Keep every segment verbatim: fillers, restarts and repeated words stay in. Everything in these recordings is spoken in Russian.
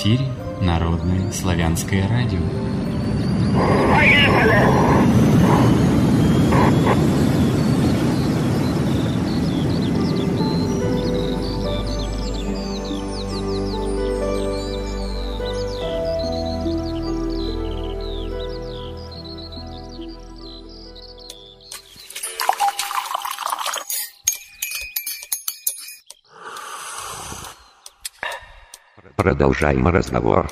эфире Народное славянское радио. Продолжаем разговор.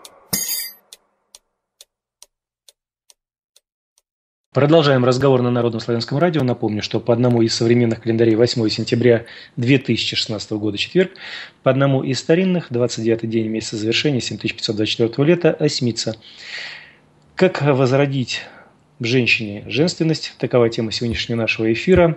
Продолжаем разговор на Народном славянском радио. Напомню, что по одному из современных календарей восьмое сентября две тысячи шестнадцатого года четверг, по одному из старинных двадцать девятый день месяца завершения семь тысяч пятьсот двадцать четвёртого лета осьмица. Как возродить в женщине женственность? Такова тема сегодняшнего нашего эфира.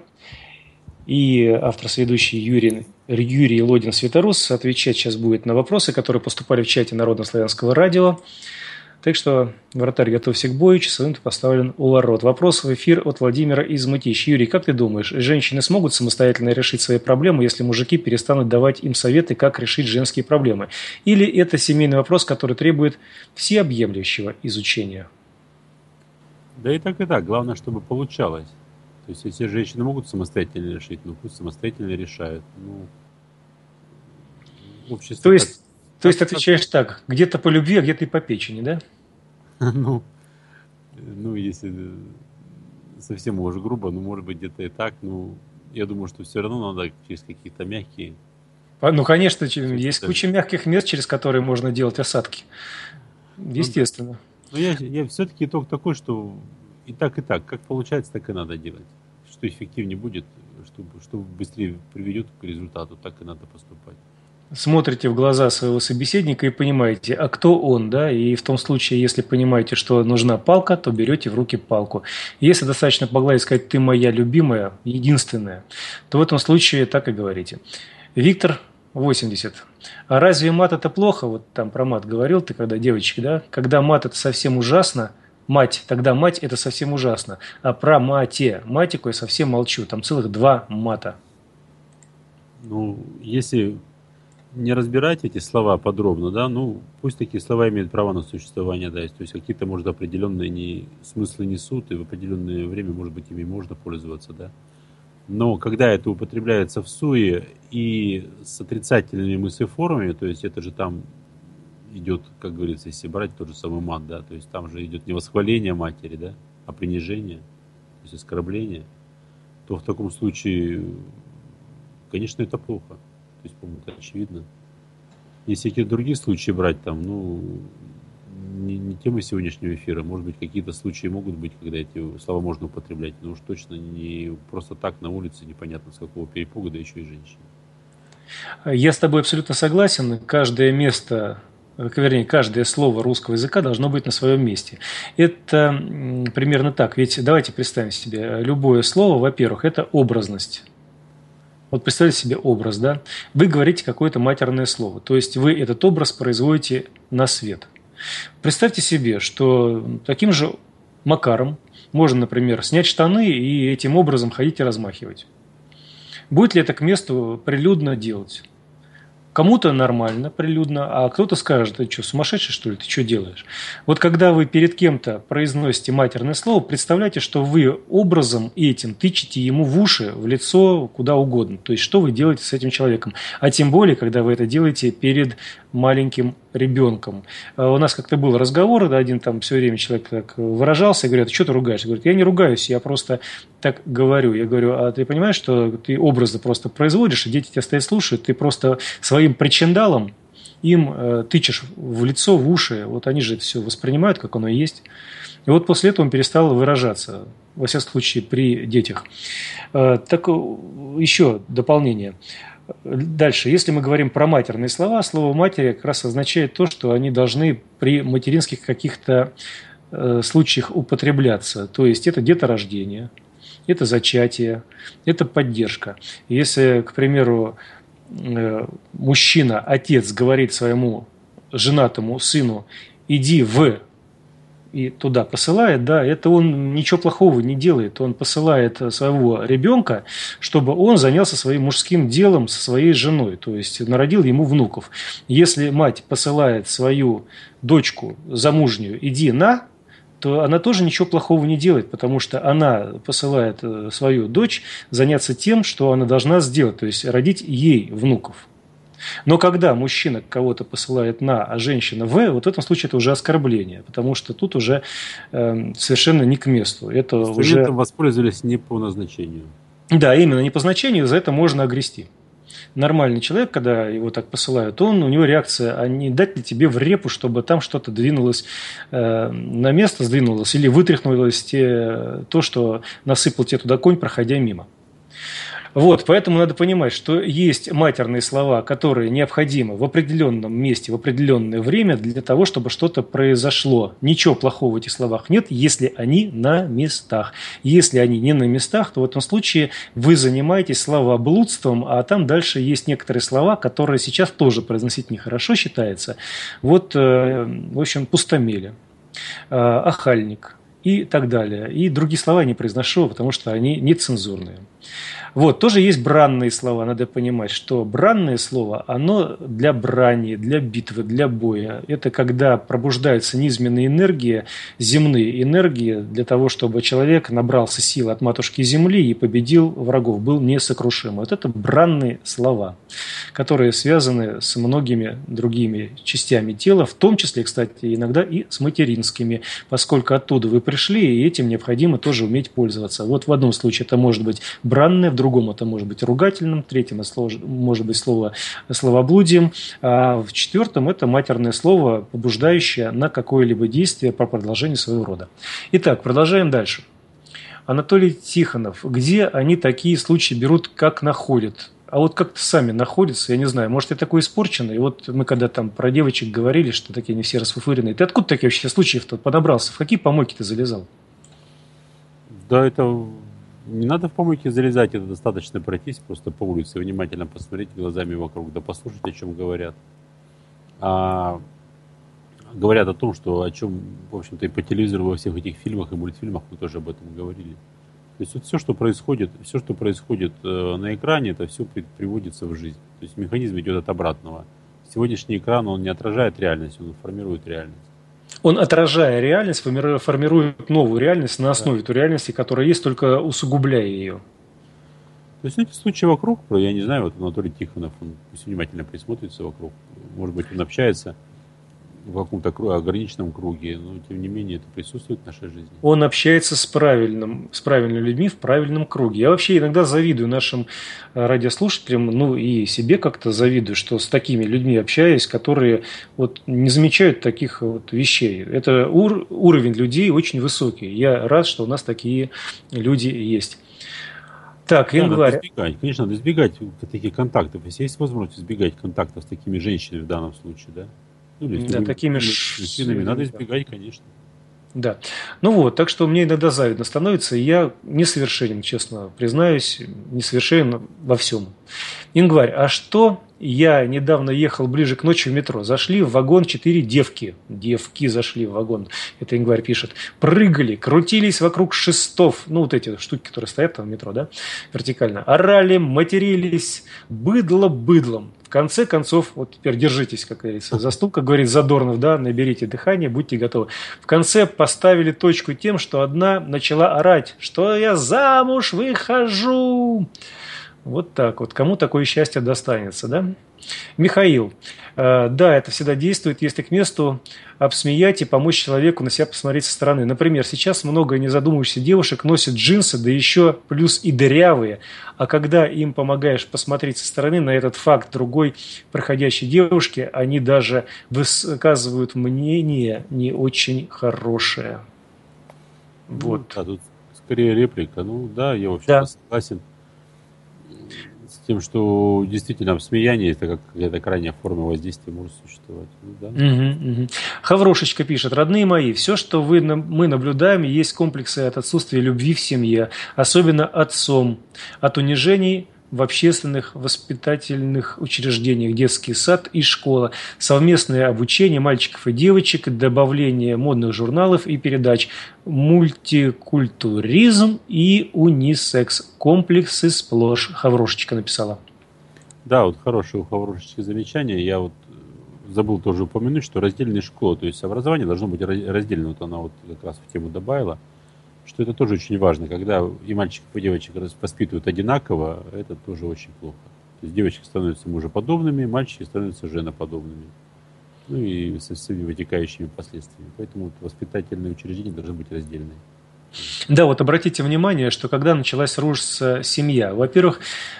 И автор-соведущий Юрий, Юрий Лодин-Светорус отвечать сейчас будет на вопросы, которые поступали в чате Народно-славянского радио. Так что, вратарь, готовься к бою, часовым ты поставлен у ворот. Вопрос в эфир от Владимира из Мытищ. Юрий, как ты думаешь, женщины смогут самостоятельно решить свои проблемы, если мужики перестанут давать им советы, как решить женские проблемы? Или это семейный вопрос, который требует всеобъемлющего изучения? Да и так, и так. Главное, чтобы получалось. То есть, если женщины могут самостоятельно решить, ну пусть самостоятельно решают. Ну, общество то есть, так, то есть так, отвечаешь так, где-то по любви, а где-то и по печени, да? Ну, ну, если совсем уже грубо, ну, может быть, где-то и так. Ну, я думаю, что все равно надо через какие-то мягкие... Ну, конечно, есть куча мягких мест, через которые можно делать осадки. Естественно. Ну, я, я все-таки итог такой, что и так, и так. Как получается, так и надо делать. Что эффективнее будет, что, что быстрее приведет к результату, так и надо поступать. Смотрите в глаза своего собеседника и понимаете, а кто он, да, и в том случае, если понимаете, что нужна палка, то берете в руки палку. Если достаточно погладить и сказать «ты моя любимая, единственная», то в этом случае так и говорите. Виктор, восемьдесят. А разве мат это плохо? Вот там про мат говорил ты, когда девочек, да? Когда мат это совсем ужасно, мать, тогда мать это совсем ужасно. А про мате, матику я совсем молчу, там целых два мата. Ну, если не разбирать эти слова подробно, да, ну, пусть такие слова имеют право на существование, да, то есть какие-то, может, определенные не, смыслы несут, и в определенное время, может быть, ими можно пользоваться, да. Но когда это употребляется в суе и с отрицательными мыслеформами, то есть это же там идет, как говорится, если брать тот же самый мат, да, то есть там же идет не восхваление матери, да, а принижение, то есть оскорбление, то в таком случае, конечно, это плохо. То есть, по-моему, это очевидно. Если какие-то другие случаи брать, там, ну, не, не тема сегодняшнего эфира, может быть, какие-то случаи могут быть, когда эти слова можно употреблять, но уж точно не просто так на улице, непонятно с какого перепуга, да еще и женщины. Я с тобой абсолютно согласен. Каждое место, вернее, каждое слово русского языка должно быть на своем месте. Это примерно так. Ведь давайте представим себе, любое слово, во-первых, это образность. Вот представьте себе образ, да? Вы говорите какое-то матерное слово, то есть вы этот образ производите на свет. Представьте себе, что таким же макаром можно, например, снять штаны и этим образом ходить и размахивать. Будет ли это к месту прилюдно делать? Кому-то нормально, прилюдно, а кто-то скажет: ты что, сумасшедший, что ли, ты что делаешь? Вот когда вы перед кем-то произносите матерное слово, представляйте, что вы образом этим тычете ему в уши, в лицо, куда угодно. То есть, что вы делаете с этим человеком. А тем более, когда вы это делаете перед маленьким ребенком. У нас как-то был разговор, да, один там все время человек так выражался, и говорит: что ты ругаешься? Говорит: я не ругаюсь, я просто так говорю. Я говорю: а ты понимаешь, что ты образы просто производишь, и дети тебя стоят слушают, ты просто своим причиндалом им э, тычешь в лицо, в уши, вот они же это все воспринимают, как оно и есть. И вот после этого он перестал выражаться, во всяком случае, при детях. Э, так еще дополнение. Дальше, если мы говорим про матерные слова, слово «матери» как раз означает то, что они должны при материнских каких-то э, случаях употребляться. То есть это деторождение, это зачатие, это поддержка. Если, к примеру, э, мужчина, отец говорит своему женатому сыну: иди в, и туда посылает, да, это он ничего плохого не делает. Он посылает своего ребенка, чтобы он занялся своим мужским делом со своей женой, то есть народил ему внуков. Если мать посылает свою дочку замужнюю, иди на, то она тоже ничего плохого не делает, потому что она посылает свою дочь заняться тем, что она должна сделать, то есть родить ей внуков. Но когда мужчина кого-то посылает на, а женщина в, вот в этом случае это уже оскорбление, потому что тут уже э, совершенно не к месту. Это уже... воспользовались не по назначению. Да, именно не по значению, за это можно огрести. Нормальный человек, когда его так посылают, он, у него реакция, а не дать ли тебе в репу, чтобы там что-то двинулось э, на место, сдвинулось или вытряхнулось те, то, что насыпал тебе туда конь, проходя мимо. Вот, поэтому надо понимать, что есть матерные слова, которые необходимы в определенном месте, в определенное время для того, чтобы что-то произошло. Ничего плохого в этих словах нет, если они на местах. Если они не на местах, то в этом случае вы занимаетесь словоблудством, а там дальше есть некоторые слова, которые сейчас тоже произносить нехорошо считается. Вот, в общем, пустомели, охальник и так далее. И другие слова я не произношу, потому что они нецензурные. Вот, тоже есть бранные слова. Надо понимать, что бранное слово, оно для брани, для битвы, для боя. Это когда пробуждаются низменные энергии, земные энергии, для того, чтобы человек набрался сил от матушки земли и победил врагов, был несокрушим. Вот это бранные слова, которые связаны с многими другими частями тела, в том числе, кстати, иногда и с материнскими, поскольку оттуда вы пришли, и этим необходимо тоже уметь пользоваться. Вот в одном случае это может быть бранное, в другом это может быть ругательным, в третьем это может быть слово словоблудием, а в четвертом это матерное слово, побуждающее на какое-либо действие по продолжению своего рода. Итак, продолжаем дальше. Анатолий Тихонов. Где они такие случаи берут, как находят? А вот как-то сами находятся, я не знаю, может, я такой испорченный. И вот мы когда там про девочек говорили, что такие они все расфуфыренные. Ты откуда такие вообще случаев-то подобрался? В какие помойки ты залезал? Да, это... Не надо в помойки залезать, это достаточно пройтись просто по улице, внимательно посмотреть глазами вокруг, да послушать, о чем говорят. А говорят о том, что о чем, в общем-то, и по телевизору во всех этих фильмах и мультфильмах мы тоже об этом говорили. То есть вот все, что происходит, все, что происходит э, на экране, это все при, приводится в жизнь. То есть механизм идет от обратного. Сегодняшний экран, он не отражает реальность, он формирует реальность. Он, отражая реальность, формирует новую реальность на основе да. той реальности, которая есть, только усугубляя ее. То есть эти случаи вокруг, я не знаю, вот Анатолий Тихонов, он пусть внимательно присмотрится вокруг, может быть, он общается в каком-то ограниченном круге, но тем не менее это присутствует в нашей жизни. Он общается с, правильным, с правильными людьми в правильном круге. Я вообще иногда завидую нашим радиослушателям, ну и себе как-то завидую, что с такими людьми общаюсь, которые вот не замечают таких вот вещей. Это ур, уровень людей очень высокий. Я рад, что у нас такие люди есть. Так, да, январь. Надо избегать. Конечно, надо избегать таких контактов. Если есть возможность избегать контактов с такими женщинами в данном случае, да? Ну, или да, с такими мужчинами надо избегать, конечно. Да. Ну вот, так что мне иногда завидно становится, и я несовершенен, честно признаюсь, несовершенен во всем. Ингварь, а что? Я недавно ехал ближе к ночи в метро. Зашли в вагон четыре девки. Девки зашли в вагон. Это Ингварь пишет. Прыгали, крутились вокруг шестов. Ну, вот эти штуки, которые стоят там в метро, да, вертикально. Орали, матерились. Быдло быдлом. В конце концов, вот теперь держитесь, как говорится, за стул, как говорит Задорнов, да, наберите дыхание, будьте готовы. В конце поставили точку тем, что одна начала орать, что я замуж выхожу. Вот так вот. Кому такое счастье достанется, да? Михаил. Э, да, это всегда действует, если к месту обсмеять и помочь человеку на себя посмотреть со стороны. Например, сейчас много незадумывающихся девушек носят джинсы, да еще плюс и дырявые. А когда им помогаешь посмотреть со стороны на этот факт другой проходящей девушки, они даже высказывают мнение не очень хорошее. Вот. Ну, да, тут скорее реплика. Ну да, я вообще да. согласен с тем, что действительно обсмеяние это как какая-то крайняя форма воздействия может существовать. Ну, да. угу, угу. Хаврошечка пишет. Родные мои, все, что вы, мы наблюдаем, есть комплексы от отсутствия любви в семье, особенно отцом, от унижений в общественных воспитательных учреждениях, детский сад и школа, совместное обучение мальчиков и девочек, добавление модных журналов и передач, мультикультуризм и унисекс. Комплексы сплошь. Хаврошечка написала. Да, вот хорошее у Хаврошечки замечание. Я вот забыл тоже упомянуть, что раздельные школы, то есть образование должно быть разделено. Вот она вот как раз в тему добавила, что это тоже очень важно. Когда и мальчиков, и девочек воспитывают одинаково, это тоже очень плохо. То есть девочки становятся мужеподобными, мальчики становятся женоподобными. Ну и со всеми вытекающими последствиями. Поэтому вот воспитательные учреждения должны быть раздельные. Да, вот обратите внимание, что когда началась рушиться семья, во-первых,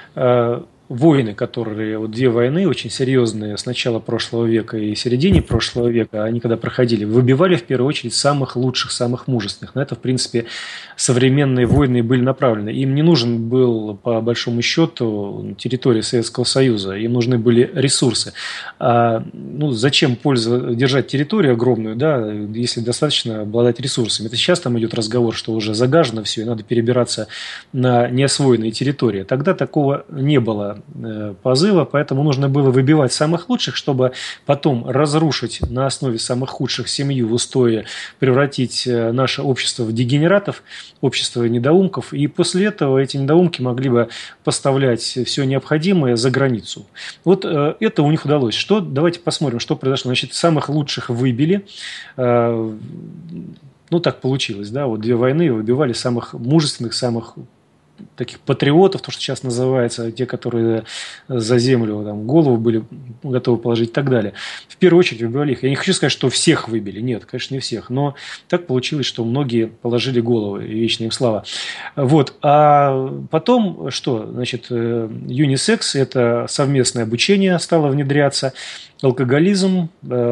войны, которые, вот две войны очень серьезные с начала прошлого века и середине прошлого века, они когда проходили, выбивали в первую очередь самых лучших, самых мужественных. На это, в принципе, современные войны были направлены. Им не нужен был, по большому счету, территория Советского Союза, им нужны были ресурсы. А, ну, зачем пользоваться, держать территорию огромную, да, если достаточно обладать ресурсами? Это сейчас там идет разговор, что уже загажено все, и надо перебираться на неосвоенные территории. Тогда такого не было позыва, поэтому нужно было выбивать самых лучших, чтобы потом разрушить на основе самых худших семью в устои, превратить наше общество в дегенератов, общество недоумков, и после этого эти недоумки могли бы поставлять все необходимое за границу. Вот это у них удалось. Что? Давайте посмотрим, что произошло. Значит, самых лучших выбили. Ну, так получилось, да, вот две войны выбивали самых мужественных, самых таких патриотов, то, что сейчас называется, те, которые за землю там, голову были готовы положить и так далее. В первую очередь выбивали их. Я не хочу сказать, что всех выбили. Нет, конечно, не всех. Но так получилось, что многие положили головы, и вечная им слава. Вот. А потом что? Значит, юнисекс – это совместное обучение стало внедряться. Алкоголизм,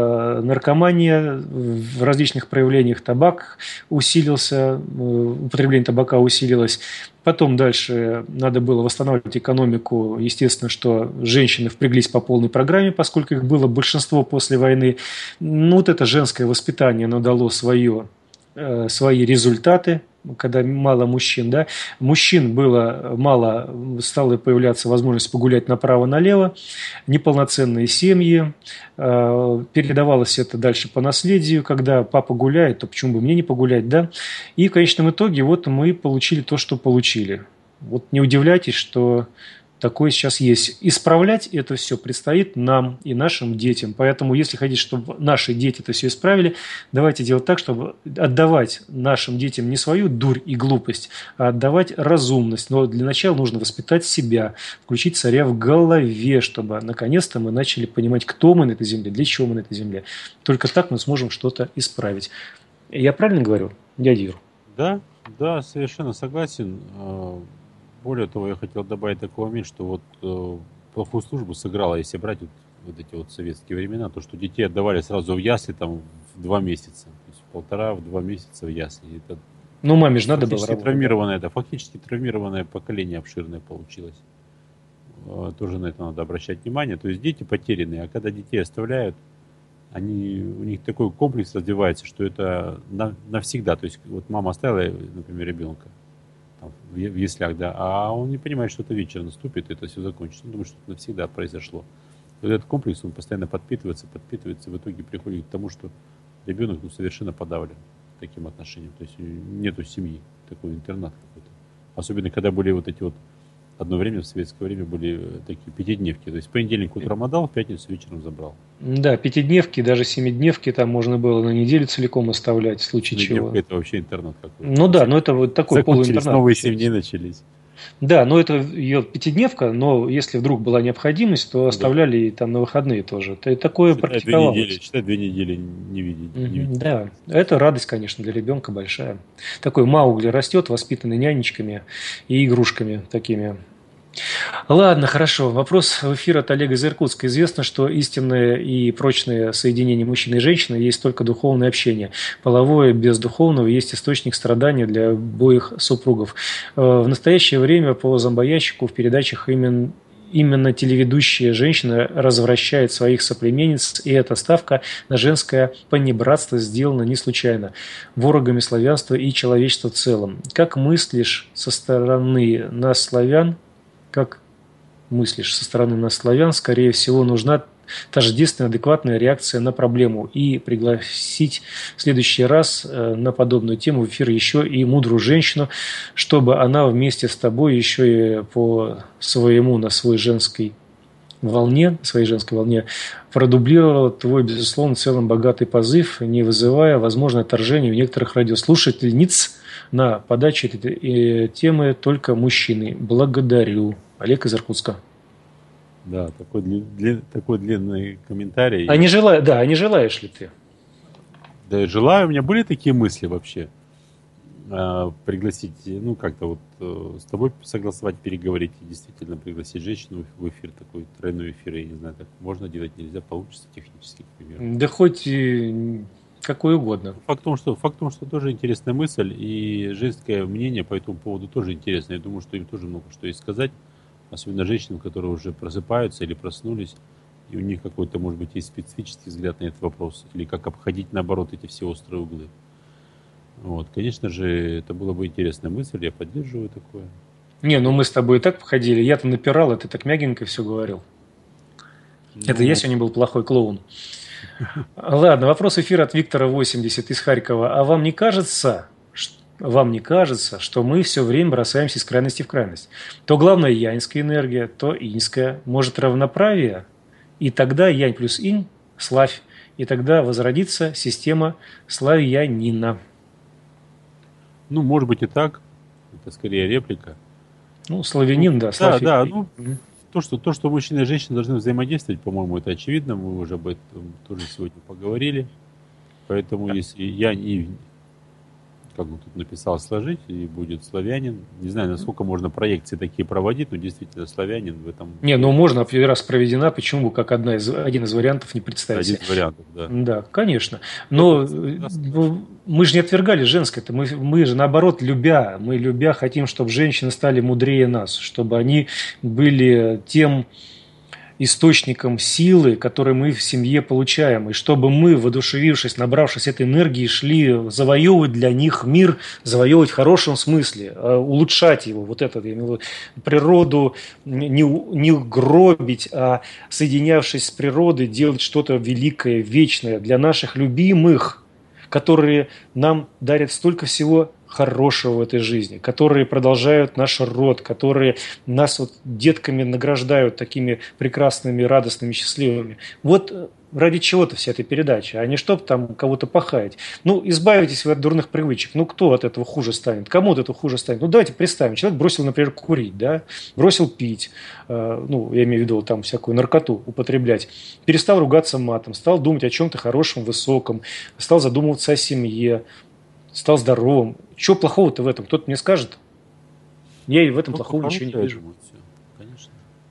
наркомания в различных проявлениях, табак усилился, употребление табака усилилось. Потом дальше надо было восстанавливать экономику. Естественно, что женщины впряглись по полной программе, поскольку их было большинство после войны. Ну, вот это женское воспитание, оно дало свое, свои результаты. Когда мало мужчин, да, мужчин было мало, стала появляться возможность погулять направо-налево, неполноценные семьи, передавалось это дальше по наследию, когда папа гуляет, то почему бы мне не погулять, да, и в конечном итоге вот мы получили то, что получили. Вот не удивляйтесь, что такое сейчас есть. Исправлять это все предстоит нам и нашим детям. Поэтому, если хотите, чтобы наши дети это все исправили, давайте делать так, чтобы отдавать нашим детям не свою дурь и глупость, а отдавать разумность. Но для начала нужно воспитать себя, включить царя в голове, чтобы наконец-то мы начали понимать, кто мы на этой земле, для чего мы на этой земле. Только так мы сможем что-то исправить. Я правильно говорю, дядя Юр? Да, да, совершенно согласен. Более того, я хотел добавить такой момент, что вот э, плохую службу сыграла, если брать вот, вот эти вот советские времена, то, что детей отдавали сразу в ясли там в два месяца, то есть в полтора, в два месяца в ясли. Это ну, маме же надо было работать. Травмированное, да, фактически травмированное поколение обширное получилось. Э, тоже на это надо обращать внимание. То есть дети потерянные, а когда детей оставляют, они, у них такой комплекс развивается, что это на, навсегда. То есть вот мама оставила, например, ребенка в яслях, да, а он не понимает, что это вечер наступит, и это все закончится. Он думает, что это навсегда произошло. Вот этот комплекс, он постоянно подпитывается, подпитывается, и в итоге приходит к тому, что ребенок ну, совершенно подавлен таким отношением. То есть нету семьи, такой интернат какой-то. Особенно, когда были вот эти вот, одно время, в советское время, были такие пятидневки. То есть в понедельник утром отдал, в пятницу вечером забрал. Да, пятидневки, даже семидневки там можно было на неделю целиком оставлять, в случае чего. Это вообще интернат какой-то. Ну да, но это вот такой полуинтернат. Новые семь дней начались. Да, но это ее пятидневка, но если вдруг была необходимость, то оставляли и там на выходные тоже. Это такое считай, практиковалось. Две недели, считай, две недели не видеть. Не видеть. Да, это радость, конечно, для ребенка большая. Такой Маугли растет, воспитанный нянечками и игрушками такими. Ладно, хорошо. Вопрос в эфир от Олега из Иркутска. Известно, что истинное и прочное соединение мужчины и женщины есть только духовное общение. Половое без духовного есть источник страдания для обоих супругов. В настоящее время по зомбоящику в передачах именно Именно телеведущая женщина развращает своих соплеменниц, и эта ставка на женское понебратство сделана не случайно, ворогами славянства и человечества в целом. Как мыслишь со стороны нас, славян, как мыслишь, со стороны нас, славян, скорее всего, нужна тождественная, адекватная реакция на проблему и пригласить в следующий раз на подобную тему в эфир еще и мудрую женщину, чтобы она вместе с тобой еще и по своему, на свой женской волне, своей женской волне продублировала твой, безусловно, в целом богатый позыв, не вызывая, возможно, отторжения у некоторых радиослушательниц на подаче этой темы только мужчины. Благодарю. Олег из Иркутска. Да, такой, длин, такой длинный комментарий. А не желаю, да, а не желаешь ли ты? Да, я желаю. У меня были такие мысли вообще. Э, пригласить, ну, как-то вот э, с тобой согласовать, переговорить и действительно пригласить женщину в эфир, такой тройной эфир. Я не знаю, так можно делать, нельзя, получится технически, к примеру. Да хоть и какой угодно. Факт в том, что, факт в том, что тоже интересная мысль, и женское мнение по этому поводу тоже интересно. Я думаю, что им тоже много что есть сказать. Особенно женщинам, которые уже просыпаются или проснулись, и у них какой-то, может быть, есть специфический взгляд на этот вопрос, или как обходить, наоборот, эти все острые углы. Вот, конечно же, это была бы интересная мысль, я поддерживаю такое. Не, ну мы с тобой и так походили, я-то напирал, а ты так мягенько все говорил. Ну... Это я сегодня был плохой клоун. Ладно, вопрос эфира от Виктора восемьдесят из Харькова. А вам не кажется... Вам не кажется, что мы все время бросаемся из крайности в крайность? То главное яньская энергия, то иньская. Может, равноправие? И тогда янь плюс инь – славь. И тогда возродится система славянина. Ну, может быть и так. Это скорее реплика. Ну, славянин, ну, да. Славь. Да, да. Ну, то, что, то, что мужчина и женщина должны взаимодействовать, по-моему, это очевидно. Мы уже об этом тоже сегодня поговорили. Поэтому, если янь и... как он тут написал, сложить, и будет славянин. Не знаю, насколько можно проекции такие проводить, но действительно славянин в этом... Не, ну можно, раз проведена, почему бы как одна из, один из вариантов не представить? Один из вариантов, да. Да, конечно. Но ну, мы же не отвергали женское-то, мы, мы же наоборот, любя, мы любя хотим, чтобы женщины стали мудрее нас, чтобы они были тем... источником силы, который мы в семье получаем, и чтобы мы, воодушевившись, набравшись этой энергии, шли завоевывать для них мир, завоевывать в хорошем смысле, улучшать его, вот это, я имею в виду, природу не, не гробить, а соединявшись с природой, делать что-то великое, вечное для наших любимых, которые нам дарят столько всего хорошего в этой жизни, которые продолжают наш род, которые нас вот детками награждают такими прекрасными, радостными, счастливыми. Вот ради чего-то вся эта передача, а не чтобы там кого-то пахать. Ну, избавитесь вы от дурных привычек. Ну, кто от этого хуже станет? Кому от этого хуже станет? Ну, давайте представим. Человек бросил, например, курить, да? Бросил пить, э, ну, я имею в виду там всякую наркоту употреблять, перестал ругаться матом, стал думать о чем-то хорошем, высоком, стал задумываться о семье, стал здоровым. Чего плохого-то в этом? Кто-то мне скажет? Я и в этом ну, плохого ничего не вижу. Конечно.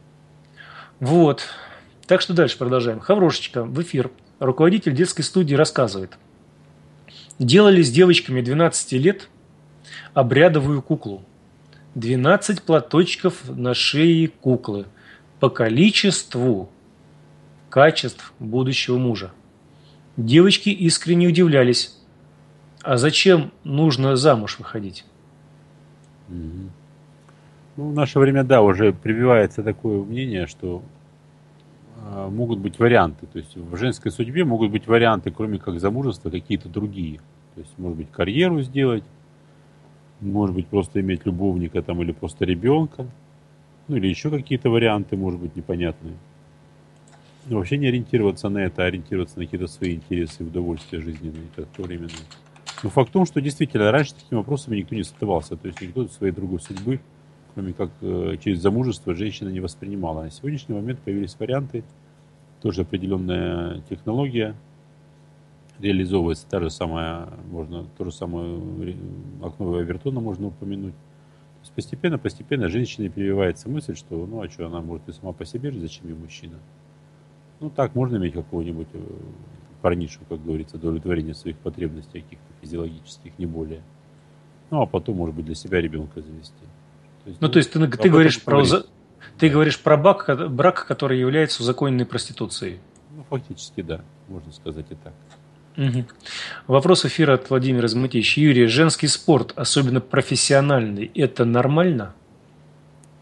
Вот. Так что дальше продолжаем. Хаврошечка в эфир. Руководитель детской студии рассказывает. Делали с девочками двенадцати лет обрядовую куклу. двенадцать платочков на шее куклы. По количеству качеств будущего мужа. Девочки искренне удивлялись. А зачем нужно замуж выходить? Mm-hmm. Ну, в наше время, да, уже прививается такое мнение, что э, могут быть варианты. То есть в женской судьбе могут быть варианты, кроме как замужества, какие-то другие. То есть, может быть, карьеру сделать, может быть, просто иметь любовника там, или просто ребенка, ну, или еще какие-то варианты, может быть, непонятные. Но вообще не ориентироваться на это, а ориентироваться на какие-то свои интересы и удовольствия жизненные, кратковременные. Но факт в том, что действительно раньше такими вопросами никто не задавался. То есть никто своей другой судьбы, кроме как э, через замужество, женщина не воспринимала. На сегодняшний момент появились варианты, тоже определенная технология реализовывается. Та же самая, можно, то же самое окно Авертона можно упомянуть. То есть постепенно, постепенно женщине прививается мысль, что ну а что, она может и сама по себе жить, зачем ей мужчина? Ну так, можно иметь какого-нибудь парнишу, как говорится, до удовлетворения своих потребностей каких-то физиологических, не более. Ну, а потом, может быть, для себя ребенка завести. То есть, ну, ну, то есть ты, ты, говоришь про, ты говоришь про брак, брак, который является узаконенной проституцией. Ну, фактически, да, можно сказать и так. Угу. Вопрос эфира от Владимира Змытища. Юрий, женский спорт, особенно профессиональный, это нормально?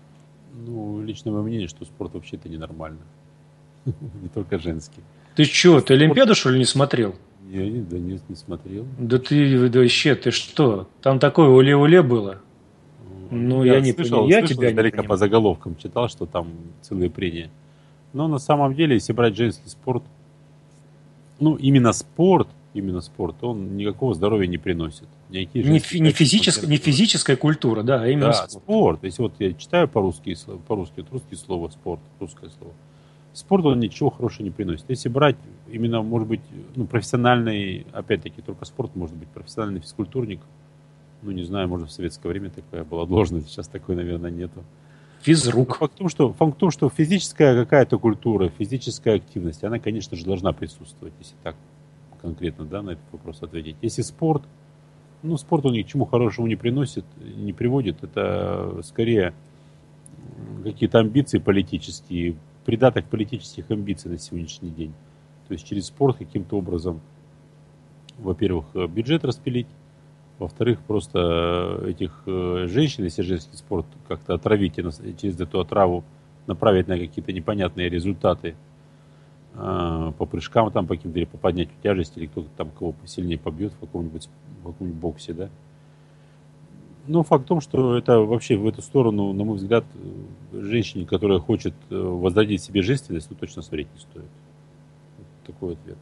Ну, личное мое мнение, что спорт вообще-то ненормально. Не только женский. Ты что, ты Спорт... Олимпиаду, что ли, не смотрел? Я не, да нет, не смотрел. Да ты да вообще, ты что? Там такое уле-уле было. Ну, я, я не слышал, понимаю. Я слышал тебя не издалека по понимаю. заголовкам, читал, что там целые прения. Но на самом деле, если брать женский спорт, ну, именно спорт, именно спорт, он никакого здоровья не приносит. Никакие Не, женские фи- не, качества физическая, не поддерживают. физическая культура, да, а именно Да, спорт. спорт. Если вот я читаю по-русски, по-русски, вот русские слова спорт, русское слово. Спорт, он ничего хорошего не приносит. Если брать именно, может быть, ну, профессиональный, опять-таки, только спорт может быть, профессиональный физкультурник, ну, не знаю, может, в советское время такая была должность, сейчас такой, наверное, нету. Но Физрук. факт в том, что, факт в том, что физическая какая-то культура, физическая активность, она, конечно же, должна присутствовать, если так конкретно, да, на этот вопрос ответить. Если спорт, ну, спорт он ни к чему хорошему не приносит, не приводит, это скорее какие-то амбиции политические, придаток политических амбиций на сегодняшний день. То есть через спорт каким-то образом, во-первых, бюджет распилить, во-вторых, просто этих женщин, если женский спорт как-то отравить и через эту отраву направить на какие-то непонятные результаты по прыжкам, там, по каким-то, или по поднятию тяжести, или кто-то там кого посильнее побьет в каком-нибудь, в каком-нибудь боксе, да. Но факт в том, что это вообще в эту сторону, на мой взгляд, женщине, которая хочет возродить себе женственность, ну, точно смотреть не стоит. Вот такой ответ.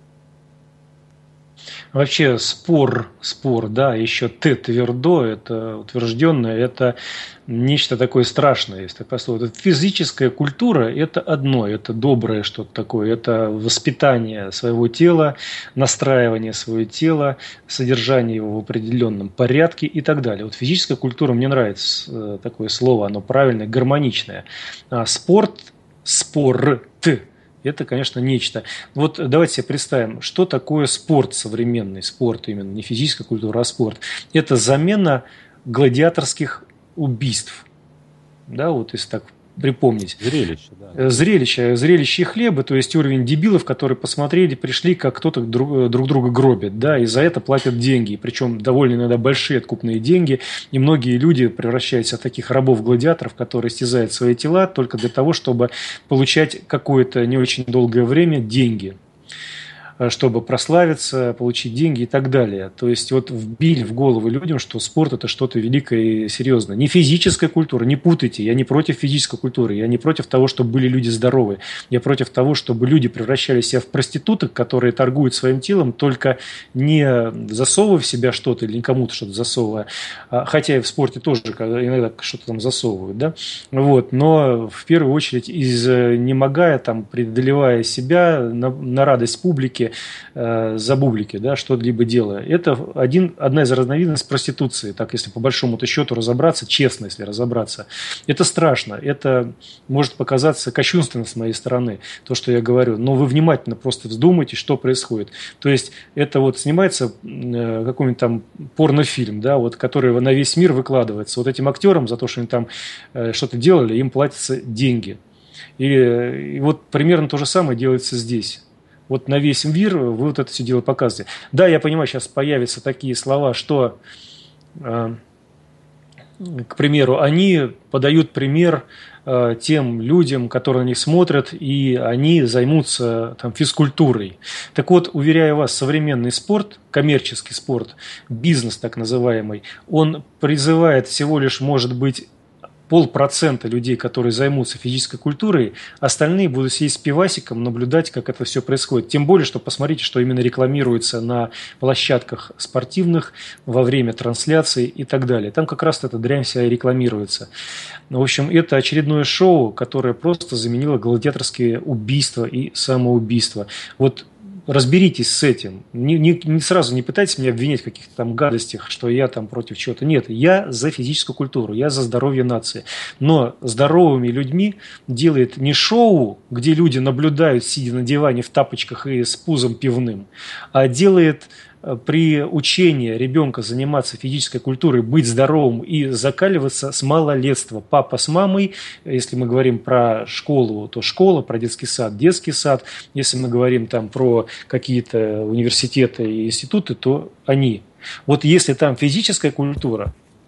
Вообще спор, спор, да, еще Т твердо, это утвержденное, это нечто такое страшное, есть такое слово. Это физическая культура, это одно, это доброе что-то такое, это воспитание своего тела, настраивание своего тела, содержание его в определенном порядке и так далее. Вот физическая культура, мне нравится такое слово, оно правильное, гармоничное. А спорт, спорт, это, конечно, нечто. Вот давайте себе представим, что такое спорт современный, спорт именно, не физическая культура, а спорт. Это замена гладиаторских убийств. Да, вот если так припомнить. Зрелище, да. Зрелище, зрелище и хлеба, то есть уровень дебилов, которые посмотрели, пришли, как кто-то друг, друг друга гробит, да, и за это платят деньги, причем довольно иногда большие откупные деньги, и многие люди превращаются в таких рабов-гладиаторов, которые истязают свои тела только для того, чтобы получать какое-то не очень долгое время деньги, чтобы прославиться, получить деньги и так далее. То есть вот вбили в голову людям, что спорт – это что-то великое и серьезное. Не физическая культура, не путайте, я не против физической культуры, я не против того, чтобы были люди здоровы, я против того, чтобы люди превращали себя в проституток, которые торгуют своим телом, только не засовывая в себя что-то или кому-то что-то засовывая, хотя и в спорте тоже иногда что-то там засовывают, да, вот, но в первую очередь изнемогая, там, преодолевая себя на, на радость публики, за бублики, да, что-либо делая. Это один, одна из разновидностей проституции, так если по большому-то счету разобраться, честно, если разобраться. Это страшно, это может показаться кощунственно с моей стороны, то, что я говорю, но вы внимательно просто вздумайте, что происходит. То есть это вот снимается какой-нибудь там порнофильм, да, вот, который на весь мир выкладывается. Вот этим актерам за то, что они там что-то делали, им платятся деньги. И, и вот примерно то же самое делается здесь. Вот на весь мир вы вот это все дело показываете. Да, я понимаю, сейчас появятся такие слова, что, э, к примеру, они подают пример э, тем людям, которые на них смотрят, и они займутся там, физкультурой. Так вот, уверяю вас, современный спорт, коммерческий спорт, бизнес так называемый, он призывает всего лишь, может быть, полпроцента людей, которые займутся физической культурой, остальные будут сидеть с пивасиком, наблюдать, как это все происходит. Тем более, что посмотрите, что именно рекламируется на площадках спортивных, во время трансляций и так далее. Там как раз эта дрянь вся и рекламируется. В общем, это очередное шоу, которое просто заменило гладиаторские убийства и самоубийства. Вот разберитесь с этим. Не, не, не сразу не пытайтесь меня обвинять в каких-то там гадостях, что я там против чего-то. Нет, я за физическую культуру, я за здоровье нации. Но здоровыми людьми делает не шоу, где люди наблюдают, сидя на диване в тапочках и с пузом пивным, а делает при учении ребенка заниматься физической культурой, быть здоровым и закаливаться с малолетства. Папа с мамой, если мы говорим про школу, то школа, про детский сад, детский сад. Если мы говорим там про какие-то университеты и институты, то они. Вот если там физическая культура,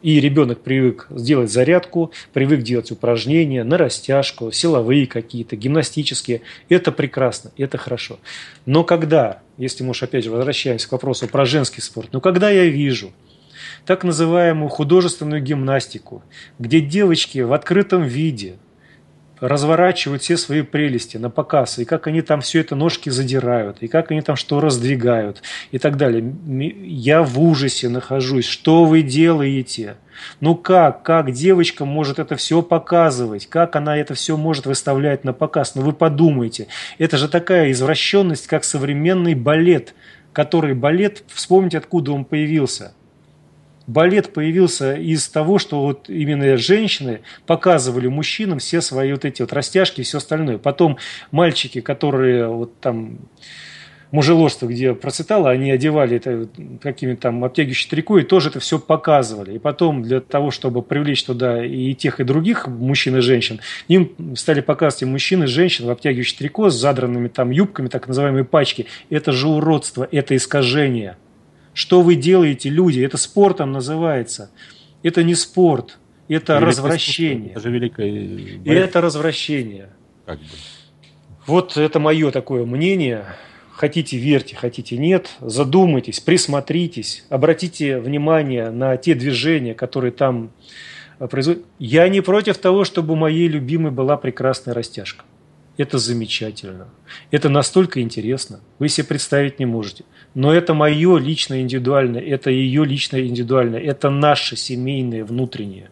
И ребенок привык сделать зарядку, привык делать упражнения на растяжку, силовые какие-то, гимнастические. Это прекрасно, это хорошо. Но когда, если мы уж опять же возвращаемся к вопросу про женский спорт, но когда я вижу так называемую художественную гимнастику, где девочки в открытом виде разворачивают все свои прелести на показ, и как они там все это ножки задирают, и как они там что раздвигают, и так далее. Я в ужасе нахожусь. Что вы делаете? Ну как? Как девочка может это все показывать? Как она это все может выставлять на показ? Ну вы подумайте. Это же такая извращенность, как современный балет, который балет, вспомните, откуда он появился. Балет появился из того, что вот именно женщины показывали мужчинам все свои вот эти вот растяжки и все остальное. Потом мальчики, которые вот там мужеложство, где процветало, они одевали это какими-то там обтягивающей трикой и тоже это все показывали. И потом для того, чтобы привлечь туда и тех, и других мужчин и женщин, им стали показывать и мужчин и женщин в обтягивающей трико с задранными там юбками, так называемые пачки. Это же уродство, это искажение. Что вы делаете, люди? Это спортом называется. Это не спорт, это великое развращение. Это же великое... И это развращение. Как бы. Вот это мое такое мнение. Хотите верьте, хотите нет. Задумайтесь, присмотритесь, обратите внимание на те движения, которые там производят. Я не против того, чтобы у моей любимой была прекрасная растяжка. Это замечательно. Это настолько интересно. Вы себе представить не можете. Но это мое личное индивидуальное, это ее личное индивидуальное, это наше семейное внутреннее.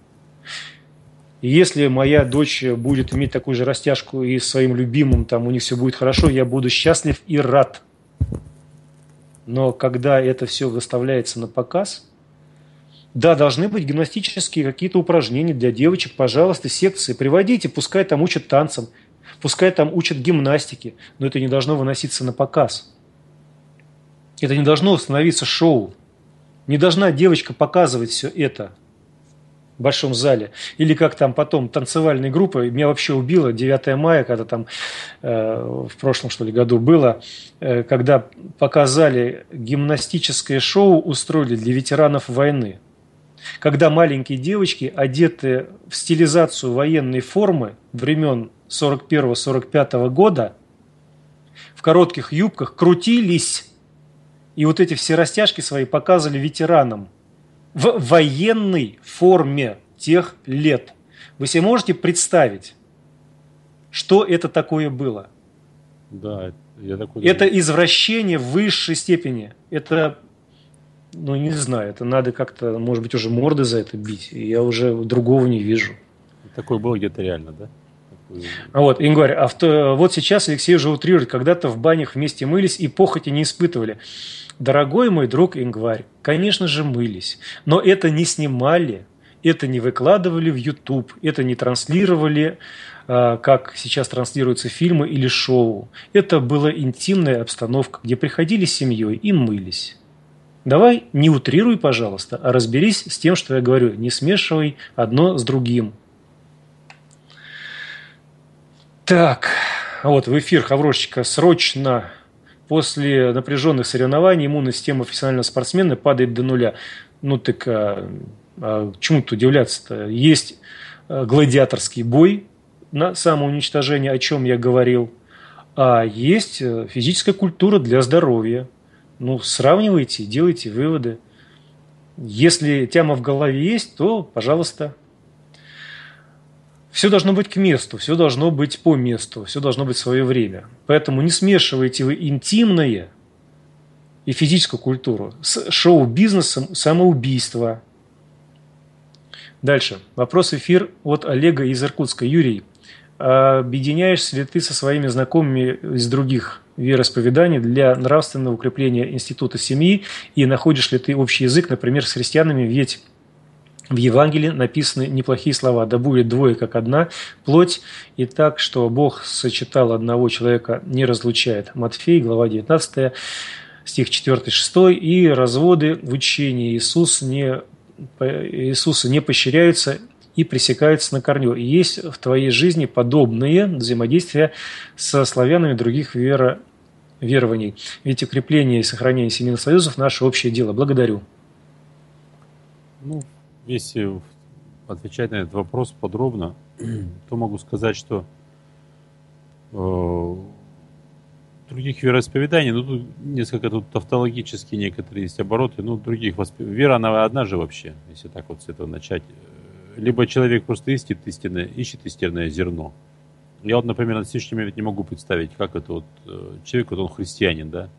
И если моя дочь будет иметь такую же растяжку и своим любимым, там у них все будет хорошо, я буду счастлив и рад. Но когда это все выставляется на показ, да, должны быть гимнастические какие-то упражнения для девочек, пожалуйста, секции, приводите, пускай там учат танцам, пускай там учат гимнастике, но это не должно выноситься на показ. Это не должно становиться шоу. Не должна девочка показывать все это в большом зале. Или как там потом танцевальная группа, меня вообще убило девятое мая, когда там э, в прошлом, что ли, году было, э, когда показали гимнастическое шоу, устроили для ветеранов войны. Когда маленькие девочки, одетые в стилизацию военной формы времен сорок первого сорок пятого года, в коротких юбках крутились. И вот эти все растяжки свои показывали ветеранам в военной форме тех лет. Вы себе можете представить, что это такое было? Да, я такой... Это извращение в высшей степени. Это, ну не знаю, это надо как-то, может быть, уже морды за это бить. Я уже другого не вижу. Такое было где-то реально, да? А вот, Ингварь, а в, вот сейчас Алексей уже утрирует, когда-то в банях вместе мылись и похоти не испытывали. Дорогой мой друг Ингварь, конечно же мылись, но это не снимали, это не выкладывали в YouTube, это не транслировали, как сейчас транслируются фильмы или шоу. Это была интимная обстановка, где приходили с семьей и мылись. Давай не утрируй, пожалуйста, а разберись с тем, что я говорю, не смешивай одно с другим. Так, вот в эфир Хаврошечка срочно. После напряженных соревнований иммунная система профессионального спортсмена падает до нуля. Ну так а, а, чему-то удивляться-то? Есть гладиаторский бой на самоуничтожение, о чем я говорил. А есть физическая культура для здоровья. Ну, сравнивайте, делайте выводы. Если тяма в голове есть, то, пожалуйста. Все должно быть к месту, все должно быть по месту, все должно быть в свое время. Поэтому не смешивайте вы интимное и физическую культуру с шоу-бизнесом самоубийства. Дальше. Вопрос-эфир от Олега из Иркутска. Юрий, объединяешься ли ты со своими знакомыми из других вероисповеданий для нравственного укрепления института семьи и находишь ли ты общий язык, например, с христианами, ведь в Евангелии написаны неплохие слова. «Да будет двое, как одна плоть, и так, что Бог сочетал одного человека, не разлучает». Матфей, глава девятнадцатая, стих четыре-шесть. И разводы в учении Иисус не, Иисуса не поощряются и пресекаются на корню. И есть в твоей жизни подобные взаимодействия со славянами других веро, верований. Ведь укрепление и сохранение семейных союзов – наше общее дело. Благодарю. Ну, если отвечать на этот вопрос подробно, то могу сказать, что э, других вероисповеданий, ну, тут несколько тут тавтологические некоторые есть обороты, ну, других восп... Вера, она одна же вообще, если так вот с этого начать. Либо человек просто ищет истинное, ищет истинное зерно. Я вот, например, на сегодняшний момент не могу представить, как это вот человек, вот он христианин, да,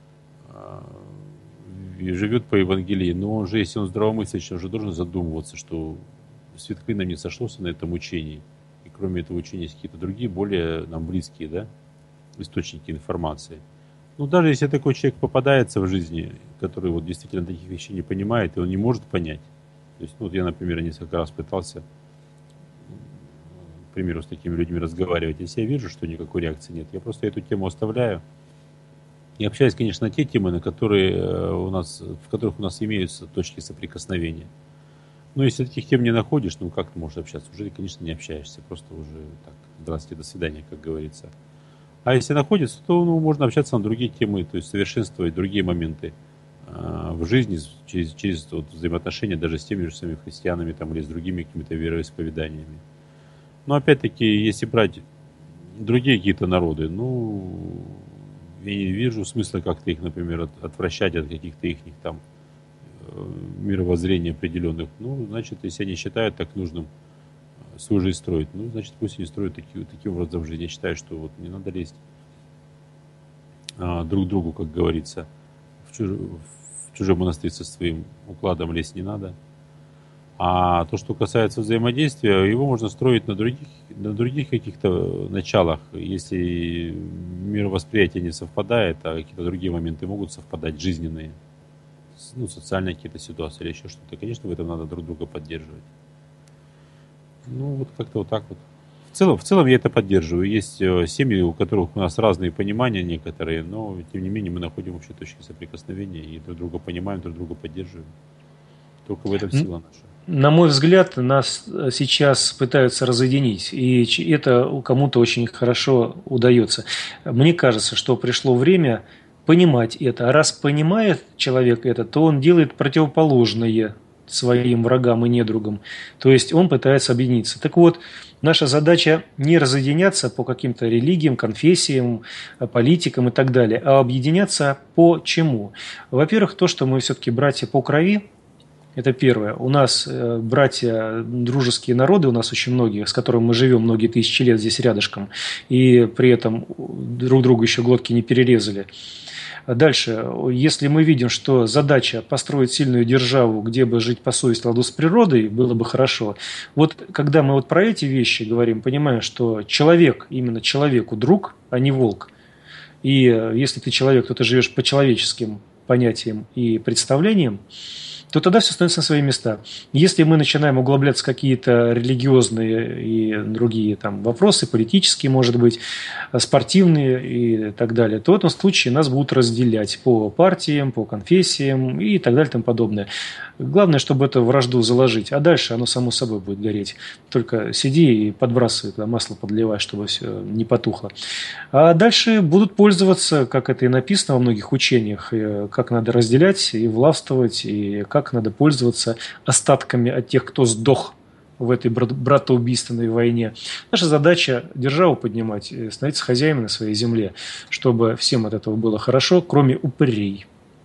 и живет по Евангелии, но он же, если он здравомыслящий, он же должен задумываться, что свет клином не сошлся на этом учении. И кроме этого учения есть какие-то другие, более нам близкие, да, источники информации. Ну, даже если такой человек попадается в жизни, который вот действительно таких вещей не понимает, и он не может понять. То есть, ну, вот я, например, несколько раз пытался, к примеру, с такими людьми разговаривать. Если я вижу, что никакой реакции нет, я просто эту тему оставляю. И общаюсь, конечно, на те темы, на которые у нас, в которых у нас имеются точки соприкосновения. Но если таких тем не находишь, ну как ты можешь общаться? Уже, конечно, не общаешься. Просто уже так, здравствуйте, до свидания, как говорится. А если находится, то ну, можно общаться на другие темы, то есть совершенствовать другие моменты э, в жизни через, через вот, взаимоотношения даже с теми же самими христианами там, или с другими какими-то вероисповеданиями. Но опять-таки, если брать другие какие-то народы, ну, я не вижу смысла как-то их, например, от, отвращать от каких-то их там мировоззрений определенных. Ну, значит, если они считают так нужным свою жизнь строить, ну, значит, пусть они строят такие, таким образом жизнь. Я считаю, что вот не надо лезть а, друг другу, как говорится, в, чуж... в чужой монастырь со своим укладом лезть не надо. А то, что касается взаимодействия, его можно строить на других, на других каких-то началах. Если мировосприятие не совпадает, а какие-то другие моменты могут совпадать, жизненные, ну, социальные какие-то ситуации или еще что-то, конечно, в этом надо друг друга поддерживать. Ну, вот как-то вот так вот. В целом, в целом я это поддерживаю. Есть семьи, у которых у нас разные понимания некоторые, но, тем не менее, мы находим общие точки соприкосновения и друг друга понимаем, друг друга поддерживаем. Только в этом сила наша. На мой взгляд, нас сейчас пытаются разъединить, и это кому-то очень хорошо удается. Мне кажется, что пришло время понимать это. А раз понимает человек это, то он делает противоположное своим врагам и недругам. То есть он пытается объединиться. Так вот, наша задача не разъединяться по каким-то религиям, конфессиям, политикам и так далее, а объединяться по чему? Во-первых, то, что мы все-таки братья по крови. Это первое. У нас братья, дружеские народы, у нас очень многие, с которыми мы живем многие тысячи лет здесь рядышком, и при этом друг другу еще глотки не перерезали. Дальше, если мы видим, что задача построить сильную державу, где бы жить по совести, ладу с природой, было бы хорошо. Вот когда мы вот про эти вещи говорим, понимаем, что человек, именно человеку друг, а не волк. И если ты человек, то ты живешь по человеческим понятиям и представлениям, то тогда все становится на свои места. Если мы начинаем углубляться в какие-то религиозные и другие там вопросы, политические, может быть, спортивные и так далее, то в этом случае нас будут разделять по партиям, по конфессиям и так далее и тому подобное. Главное, чтобы эту вражду заложить, а дальше оно само собой будет гореть. Только сиди и подбрасывай туда масло, подливай, чтобы все не потухло. А дальше будут пользоваться, как это и написано во многих учениях, как надо разделять и властвовать, и как надо пользоваться остатками от тех, кто сдох в этой братоубийственной войне. Наша задача – державу поднимать, становиться хозяином на своей земле, чтобы всем от этого было хорошо, кроме упырей.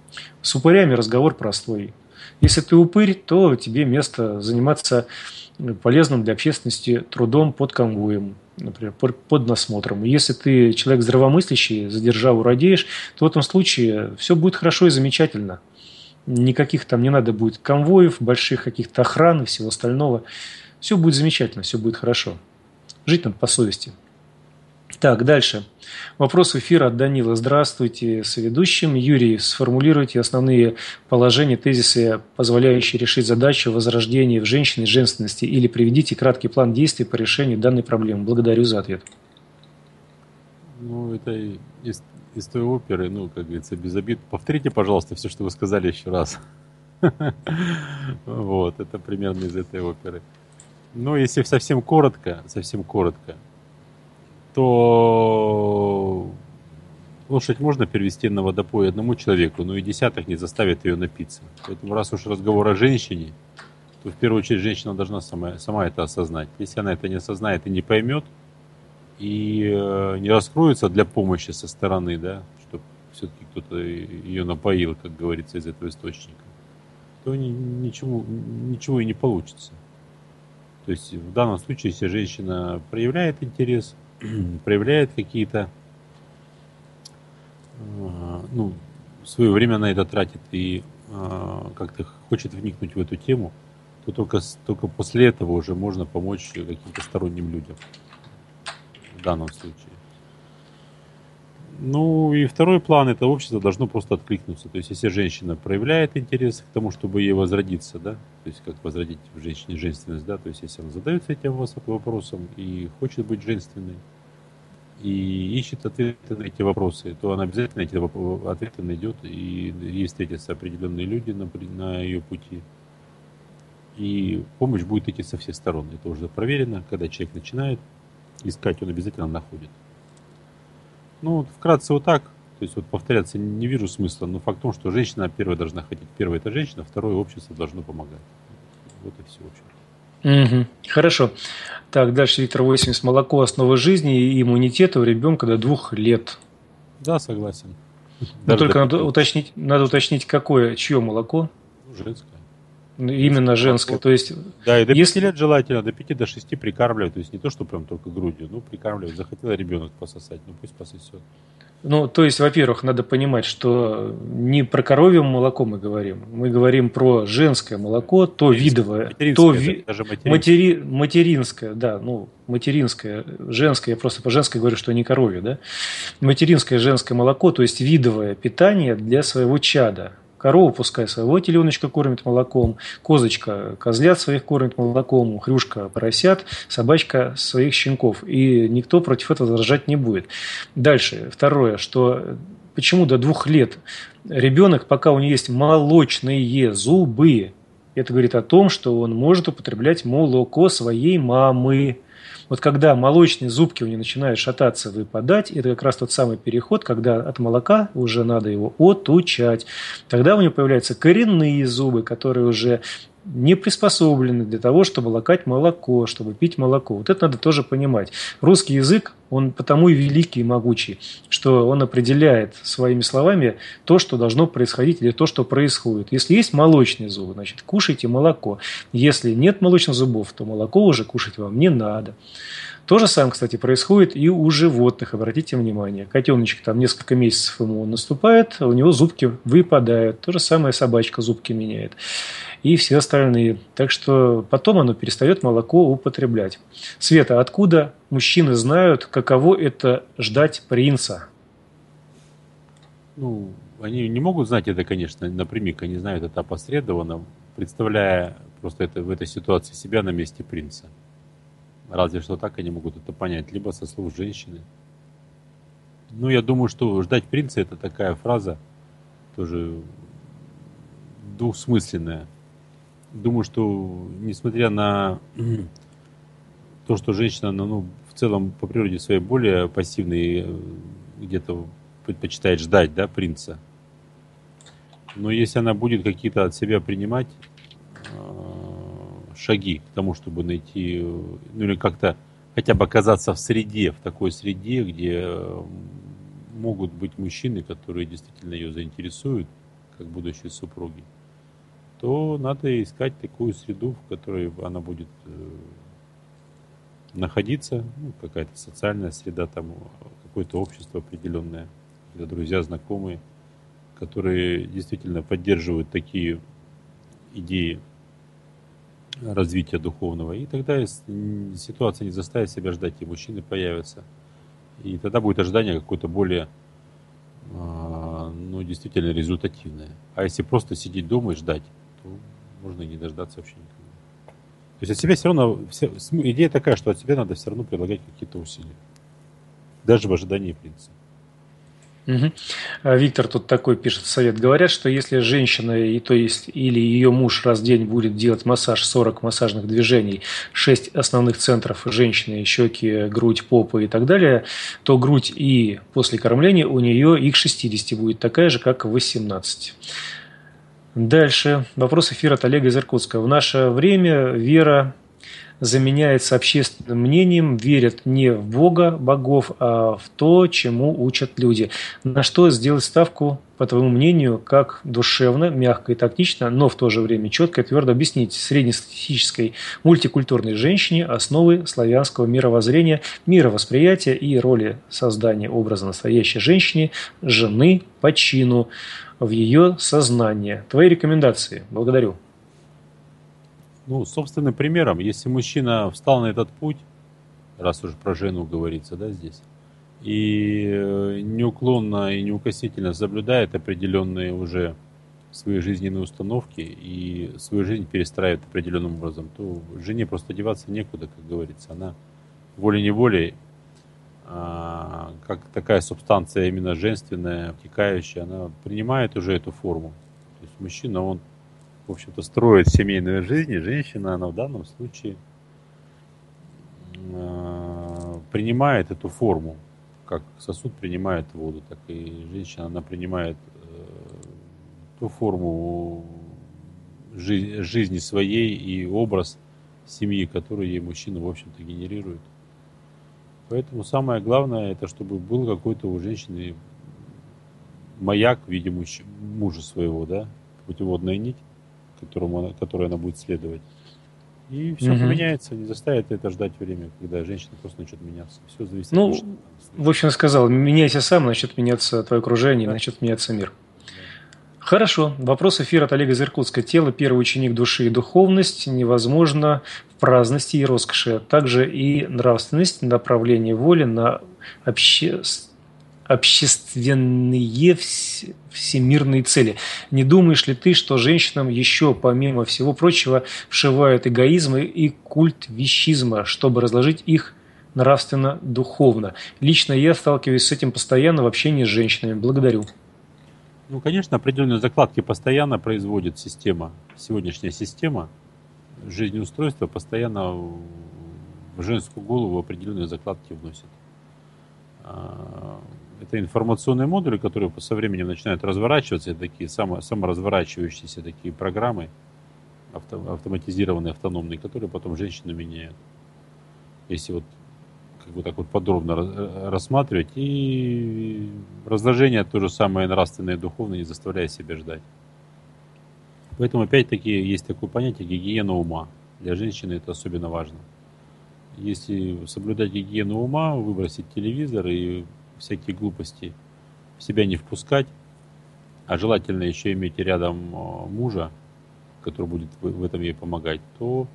С упырями разговор простой. Если ты упырь, то тебе место заниматься полезным для общественности трудом под конвоем, например, под насмотром. Если ты человек здравомыслящий, за державу радеешь, то в этом случае все будет хорошо и замечательно. Никаких там не надо будет конвоев, больших каких-то охран и всего остального. Все будет замечательно, все будет хорошо. Жить надо по совести. Так, дальше. Вопрос эфира от Данила. Здравствуйте, соведущим. Юрий, сформулируйте основные положения, тезисы, позволяющие решить задачу возрождения в женщине женственности, или приведите краткий план действий по решению данной проблемы. Благодарю за ответ. Ну, это из, из той оперы, ну, как говорится, без обид. Повторите, пожалуйста, все, что вы сказали еще раз. Вот, это примерно из этой оперы. Ну, если совсем коротко, совсем коротко, то лошадь можно перевести на водопой одному человеку, но и десяток не заставит ее напиться. Поэтому раз уж разговор о женщине, то в первую очередь женщина должна сама, сама это осознать. Если она это не осознает и не поймет, и э, не раскроется для помощи со стороны, да, чтобы все-таки кто-то ее напоил, как говорится, из этого источника, то ни, ничего, ничего и не получится. То есть в данном случае, если женщина проявляет интерес, проявляет какие-то, э, ну, свое время на это тратит и э, как-то хочет вникнуть в эту тему, то только, только после этого уже можно помочь каким-то сторонним людям в данном случае. Ну и второй план, это общество должно просто откликнуться. То есть если женщина проявляет интерес к тому, чтобы ей возродиться, да, то есть как возродить в женщине женственность, да, то есть если она задается этим вопросом и хочет быть женственной, и ищет ответы на эти вопросы, то она обязательно эти ответы найдет, и ей встретятся определенные люди на, на ее пути. И помощь будет идти со всех сторон. Это уже проверено. Когда человек начинает искать, он обязательно находит. Ну, вот вкратце вот так. То есть вот повторяться не вижу смысла, но факт в том, что женщина первая должна хотеть. Первая это женщина, второе общество должно помогать. Вот и все, в общем. Угу. Хорошо. Так, дальше Виктор восемьдесят. Молоко – основа жизни и иммунитета у ребенка до двух лет. Да, согласен. Но только надо уточнить, надо уточнить, какое, чье молоко? Женское. Именно женское. То есть, да, и до если... пяти лет желательно, до пяти до шести прикармливать. То есть не то, что прям только грудью, ну, прикармливать. Захотел ребенок пососать, ну пусть пососет. Ну, то есть, во-первых, надо понимать, что не про коровье молоко мы говорим. Мы говорим про женское молоко, то видовое, то ви... даже материнское. Матери... материнское, да, ну, материнское, женское, я просто по женской говорю, что не коровье, да. Материнское женское молоко, то есть видовое питание для своего чада. Корова пускай своего теленочка кормит молоком, козочка козлят своих кормит молоком, хрюшка поросят, собачка своих щенков. И никто против этого возражать не будет. Дальше. Второе, что почему до двух лет ребенок, пока у него есть молочные зубы, это говорит о том, что он может употреблять молоко своей мамы. Вот когда молочные зубки у него начинают шататься, выпадать, это как раз тот самый переход, когда от молока уже надо его отучать. Тогда у него появляются коренные зубы, которые уже не приспособлены для того, чтобы лакать молоко, чтобы пить молоко. Вот это надо тоже понимать. Русский язык, он потому и великий и могучий, что он определяет своими словами то, что должно происходить, или то, что происходит. Если есть молочные зубы, значит, кушайте молоко. Если нет молочных зубов, то молоко уже кушать вам не надо. То же самое, кстати, происходит и у животных. Обратите внимание. Котеночек, там несколько месяцев ему наступает, у него зубки выпадают. То же самое собачка зубки меняет. И все остальные. Так что потом оно перестает молоко употреблять. Света, откуда мужчины знают, каково это ждать принца? Ну, они не могут знать это, конечно, напрямик. Они знают это опосредованно, представляя просто это, в этой ситуации себя на месте принца. Разве что так они могут это понять, либо со слов женщины. Ну, я думаю, что ждать принца — это такая фраза тоже двухсмысленная. Думаю, что несмотря на то, что женщина, ну, в целом по природе своей более пассивной, где-то предпочитает ждать, да, принца. Но если она будет какие-то от себя принимать шаги к тому, чтобы найти, ну или как-то хотя бы оказаться в среде, в такой среде, где могут быть мужчины, которые действительно ее заинтересуют, как будущие супруги, то надо искать такую среду, в которой она будет находиться, ну, какая-то социальная среда, там, какое-то общество определенное, друзья, знакомые, которые действительно поддерживают такие идеи развития духовного. И тогда ситуация не заставит себя ждать, и мужчины появятся. И тогда будет ожидание какое-то более, ну, действительно результативное. А если просто сидеть дома и ждать, то можно и не дождаться вообще никого. То есть от себя все равно, идея такая, что от себя надо все равно предлагать какие-то усилия. Даже в ожидании принца. Угу. Виктор тут такой пишет совет. Говорят, что если женщина, и то есть или ее муж раз в день будет делать массаж, сорок массажных движений, шесть основных центров женщины, щеки, грудь, попа и так далее, то грудь и после кормления у нее и к шестидесяти будет такая же, как к восемнадцати. Дальше. Вопрос эфира от Олега из Иркутска. В наше время вера заменяется общественным мнением, верят не в Бога, богов, а в то, чему учат люди. На что сделать ставку, по твоему мнению, как душевно, мягко и тактично, но в то же время четко и твердо объяснить среднестатистической мультикультурной женщине основы славянского мировоззрения, мировосприятия и роли создания образа настоящей женщины, жены по чину в ее сознание? Твои рекомендации. Благодарю. Ну, собственным примером, если мужчина встал на этот путь, раз уж про жену говорится, да, здесь, и неуклонно и неукоснительно соблюдает определенные уже свои жизненные установки и свою жизнь перестраивает определенным образом, то жене просто деваться некуда, как говорится. Она волей-неволей, а, как такая субстанция именно женственная, обтекающая, она принимает уже эту форму. То есть мужчина, он, в общем-то, строит семейную жизнь, и женщина, она в данном случае э, принимает эту форму, как сосуд принимает воду, так и женщина, она принимает э, ту форму жи- жизни своей и образ семьи, который ей мужчина, в общем-то, генерирует. Поэтому самое главное, это чтобы был какой-то у женщины маяк в виде муж- мужа своего, да, путеводная нить, которому она, которой она будет следовать. И все Мгм. поменяется, не заставит это ждать время, когда женщина просто начнет меняться. Все зависит от Ну, мужчины. в общем, сказал, меняйся сам, начнет меняться твое окружение, Да. начнет меняться мир. Хорошо. Вопрос эфира от Олега из Иркутска. Тело – первый ученик души и духовность. Невозможно в праздности и роскоши. Также и нравственность, направление воли на обще... общественные вс... всемирные цели. Не думаешь ли ты, что женщинам еще, помимо всего прочего, вшивают эгоизм и культ вещизма, чтобы разложить их нравственно-духовно? Лично я сталкиваюсь с этим постоянно в общении с женщинами. Благодарю. Ну, конечно, определенные закладки постоянно производит система. Сегодняшняя система жизнеустройства постоянно в женскую голову определенные закладки вносит. А, Это информационные модули, которые со временем начинают разворачиваться, это такие само, саморазворачивающиеся такие программы, авто, автоматизированные, автономные, которые потом женщины меняют. Если вот как бы так вот подробно раз- рассматривать, и разложение то же самое нравственное и духовное не заставляет себя ждать. Поэтому опять-таки есть такое понятие гигиена ума. Для женщины это особенно важно. Если соблюдать гигиену ума, выбросить телевизор и всякие глупости в себя не впускать, а желательно еще иметь рядом э, мужа, который будет в в этом ей помогать, то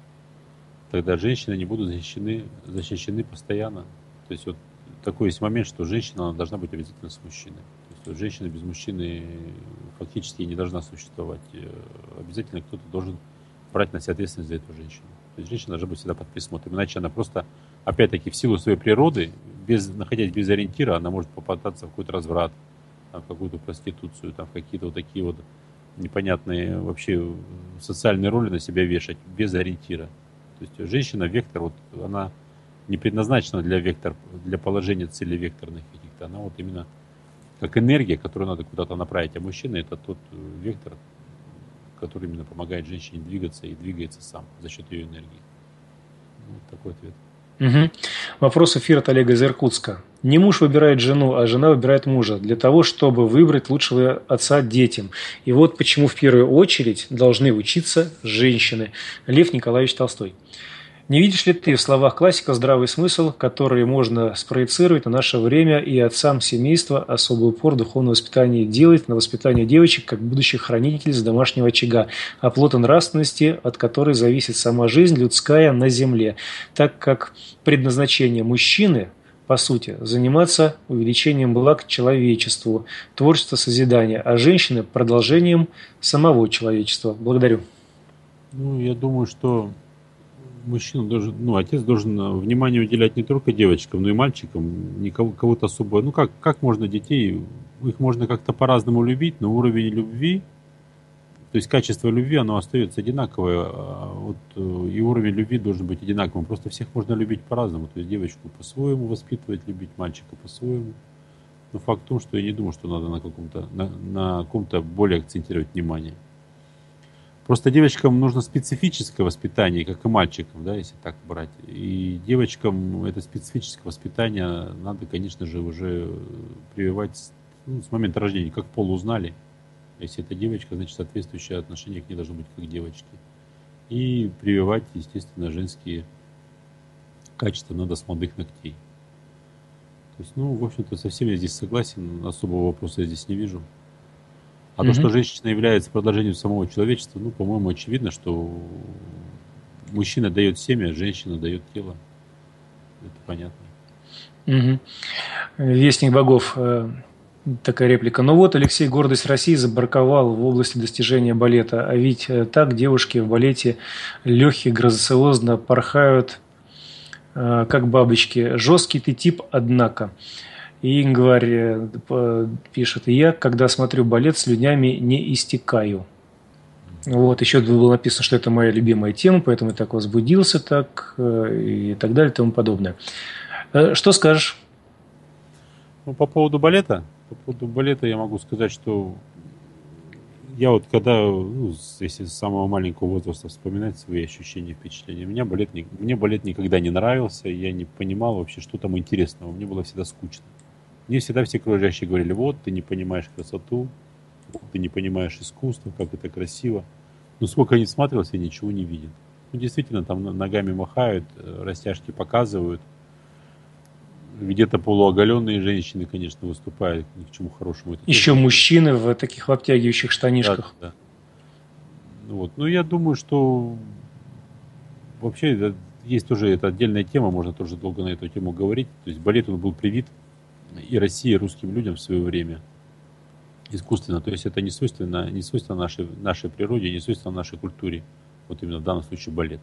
тогда женщины не будут защищены, защищены постоянно. То есть вот такой есть момент, что женщина она должна быть обязательно с мужчиной. То есть вот женщина без мужчины фактически не должна существовать. Э, Обязательно кто-то должен брать на себя ответственность за эту женщину. То есть женщина должна быть всегда под присмотром. Иначе она просто, опять-таки, в силу своей природы, без, находясь без ориентира, она может попадаться в какой-то разврат, там, в какую-то проституцию, там, в какие-то вот такие вот непонятные вообще социальные роли на себя вешать без ориентира. То есть женщина вектор, вот она не предназначена для вектор, для положения целей векторных каких-то. Она вот именно как энергия, которую надо куда-то направить. А мужчина это тот вектор, который именно помогает женщине двигаться и двигается сам за счет ее энергии. Вот такой ответ. Мгм. Вопрос эфира от Олега из Иркутска. Не муж выбирает жену, а жена выбирает мужа для того, чтобы выбрать лучшего отца детям. И вот почему в первую очередь должны учиться женщины. Лев Николаевич Толстой. Не видишь ли ты в словах классика здравый смысл, который можно спроецировать на наше время и отцам семейства особый упор духовного воспитания делать на воспитание девочек как будущих хранительниц домашнего очага, оплота нравственности, от которой зависит сама жизнь людская на земле, так как предназначение мужчины, по сути, заниматься увеличением благ человечеству, творчество созидания, а женщины – продолжением самого человечества. Благодарю. Ну, я думаю, что мужчина должен, ну, отец должен э, внимание уделять не только девочкам, но и мальчикам, никого, кого-то особо. Ну, как, как можно детей, их можно как-то по-разному любить, но уровень любви, то есть качество любви, оно остается одинаковое, а вот э, и уровень любви должен быть одинаковым. Просто всех можно любить по-разному. То есть девочку по-своему воспитывать, любить мальчика по-своему. Но факт в том, что я не думаю, что надо на каком-то, на, на каком-то более акцентировать внимание. Просто девочкам нужно специфическое воспитание, как и мальчикам, да, если так брать. И девочкам это специфическое воспитание надо, конечно же, уже прививать с, ну, с момента рождения, как пол узнали. Если это девочка, значит, соответствующее отношение к ней должно быть как к девочке. И прививать, естественно, женские качества надо с молодых ногтей. То есть, ну, в общем-то, со всем я здесь согласен, особого вопроса я здесь не вижу. А то, что Мгм. женщина является продолжением самого человечества, ну, по-моему, очевидно, что мужчина дает семя, женщина дает тело. Это понятно. Мгм. Вестник богов. э, Такая реплика. Ну вот, Алексей гордость России забраковал в области достижения балета. А ведь э, так девушки в балете легкие, грациозно порхают, э, как бабочки. Жесткий ты тип, однако. И Ингварь э, п- пишет. И я, когда смотрю балет, слюнями не истекаю. Вот, еще тут было написано, что это моя любимая тема, поэтому я так возбудился, так э, и так далее, и тому подобное. Э, Что скажешь? Ну, по поводу балета, по поводу балета я могу сказать, что я вот когда, ну, с- если с самого маленького возраста вспоминать свои ощущения, впечатления, меня балет, ни- мне балет никогда не нравился, я не понимал вообще, что там интересного, мне было всегда скучно. Мне всегда все окружающие говорили, вот, ты не понимаешь красоту, вот, ты не понимаешь искусство, как это красиво. Ну, сколько я не смотрелся, я ничего не видел. Ну, действительно, там на- ногами махают, э, растяжки показывают. Где-то полуоголенные женщины, конечно, выступают, ни к чему хорошему это Еще тоже не. мужчины в таких в обтягивающих Да, штанишках. да. Ну вот. Ну, я думаю, что вообще это- есть тоже это отдельная тема, можно тоже долго на эту тему говорить. То есть балет, он был привит и России, и русским людям в свое время искусственно. То есть это не свойственно, не свойственно нашей, нашей природе, не свойственно нашей культуре. Вот именно в данном случае балет.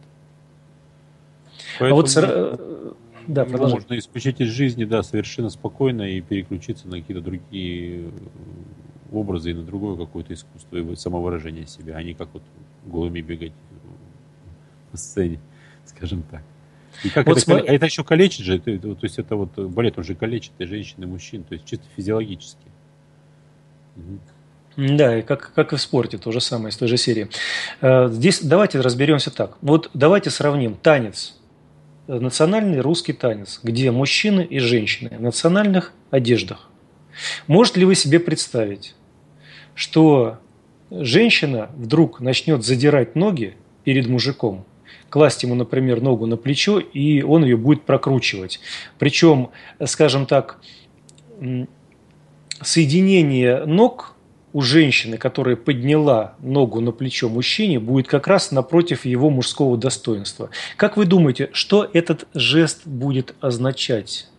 А вот, Поэтому сра- э, да, его продолжай. можно исключить из жизни, да, совершенно спокойно и переключиться на какие-то другие э, образы и на другое какое-то искусство и самовыражение себя, а не как вот голыми бегать э, по сцене, скажем так. И как Вот это, кале- сма- а это еще калечит же, это- это- то есть это вот э, балет, он же калечит и женщин, и мужчин, то есть чисто физиологически. Мгм. Да, и как, как и в спорте, то же самое, из той же серии. Э, Здесь давайте разберемся так. Вот давайте сравним танец, э, национальный русский танец, где мужчины и женщины в национальных одеждах. Можете ли вы себе представить, что женщина вдруг начнет задирать ноги перед мужиком, класть ему, например, ногу на плечо, и он ее будет прокручивать. Причем, скажем так, м, соединение ног у женщины, которая подняла ногу на плечо мужчине, будет как раз напротив его мужского достоинства. Как вы думаете, что этот жест будет означать?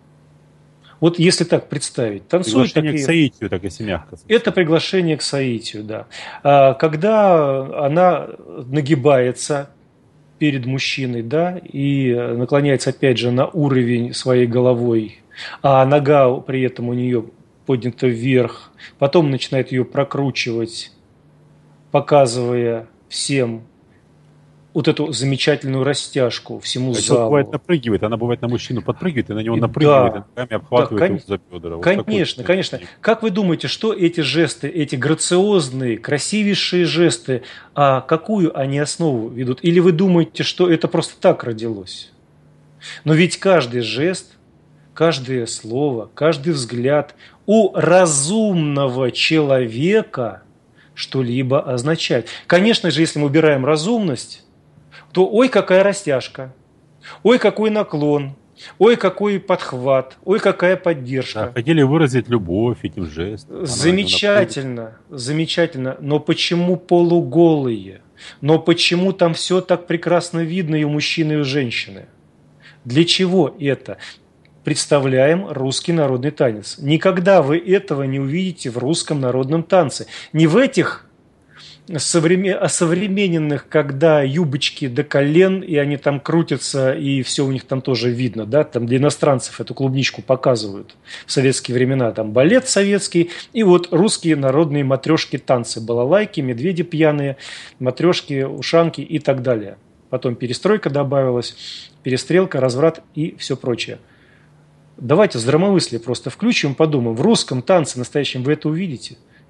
Вот если так представить, танцуют Приглашение к такие... соитию, так если мягко. Это приглашение к соитию, да. А, Когда она нагибается перед мужчиной, да, и наклоняется опять же на уровень своей головой, а нога при этом у нее поднята вверх, потом начинает ее прокручивать, показывая всем вот эту замечательную растяжку всему А человек бывает залу. напрыгивает, она бывает на мужчину подпрыгивает, и на него И напрыгивает, и да, ногами да, обхватывает его кон- за бедра. Вот такой конечно, вот конечно. ощущение. Как вы думаете, что эти жесты, эти грациозные, красивейшие жесты, а какую они основу ведут? Или вы думаете, что это просто так родилось? Но ведь каждый жест, каждое слово, каждый взгляд у разумного человека что-либо означает. Конечно же, если мы убираем разумность, то ой, какая растяжка, ой, какой наклон, ой, какой подхват, ой, какая Да, поддержка. хотели выразить любовь этим жестом. Она на него напрыгивает. Замечательно, замечательно, но почему полуголые? Но почему там все так прекрасно видно и у мужчины, и у женщины? Для чего это? Представляем русский народный танец. Никогда вы этого не увидите в русском народном танце. Не в этих современ- осовремененных, когда юбочки до колен, и они там крутятся, и все у них там тоже видно, да, там для иностранцев эту клубничку показывают в советские времена, там балет советский, и вот русские народные матрешки танцы, балалайки, медведи пьяные, матрешки, ушанки и так далее. Потом перестройка добавилась, перестрелка, разврат и все прочее. Давайте здравомыслие просто включим, подумаем, в русском танце настоящем вы это увидите?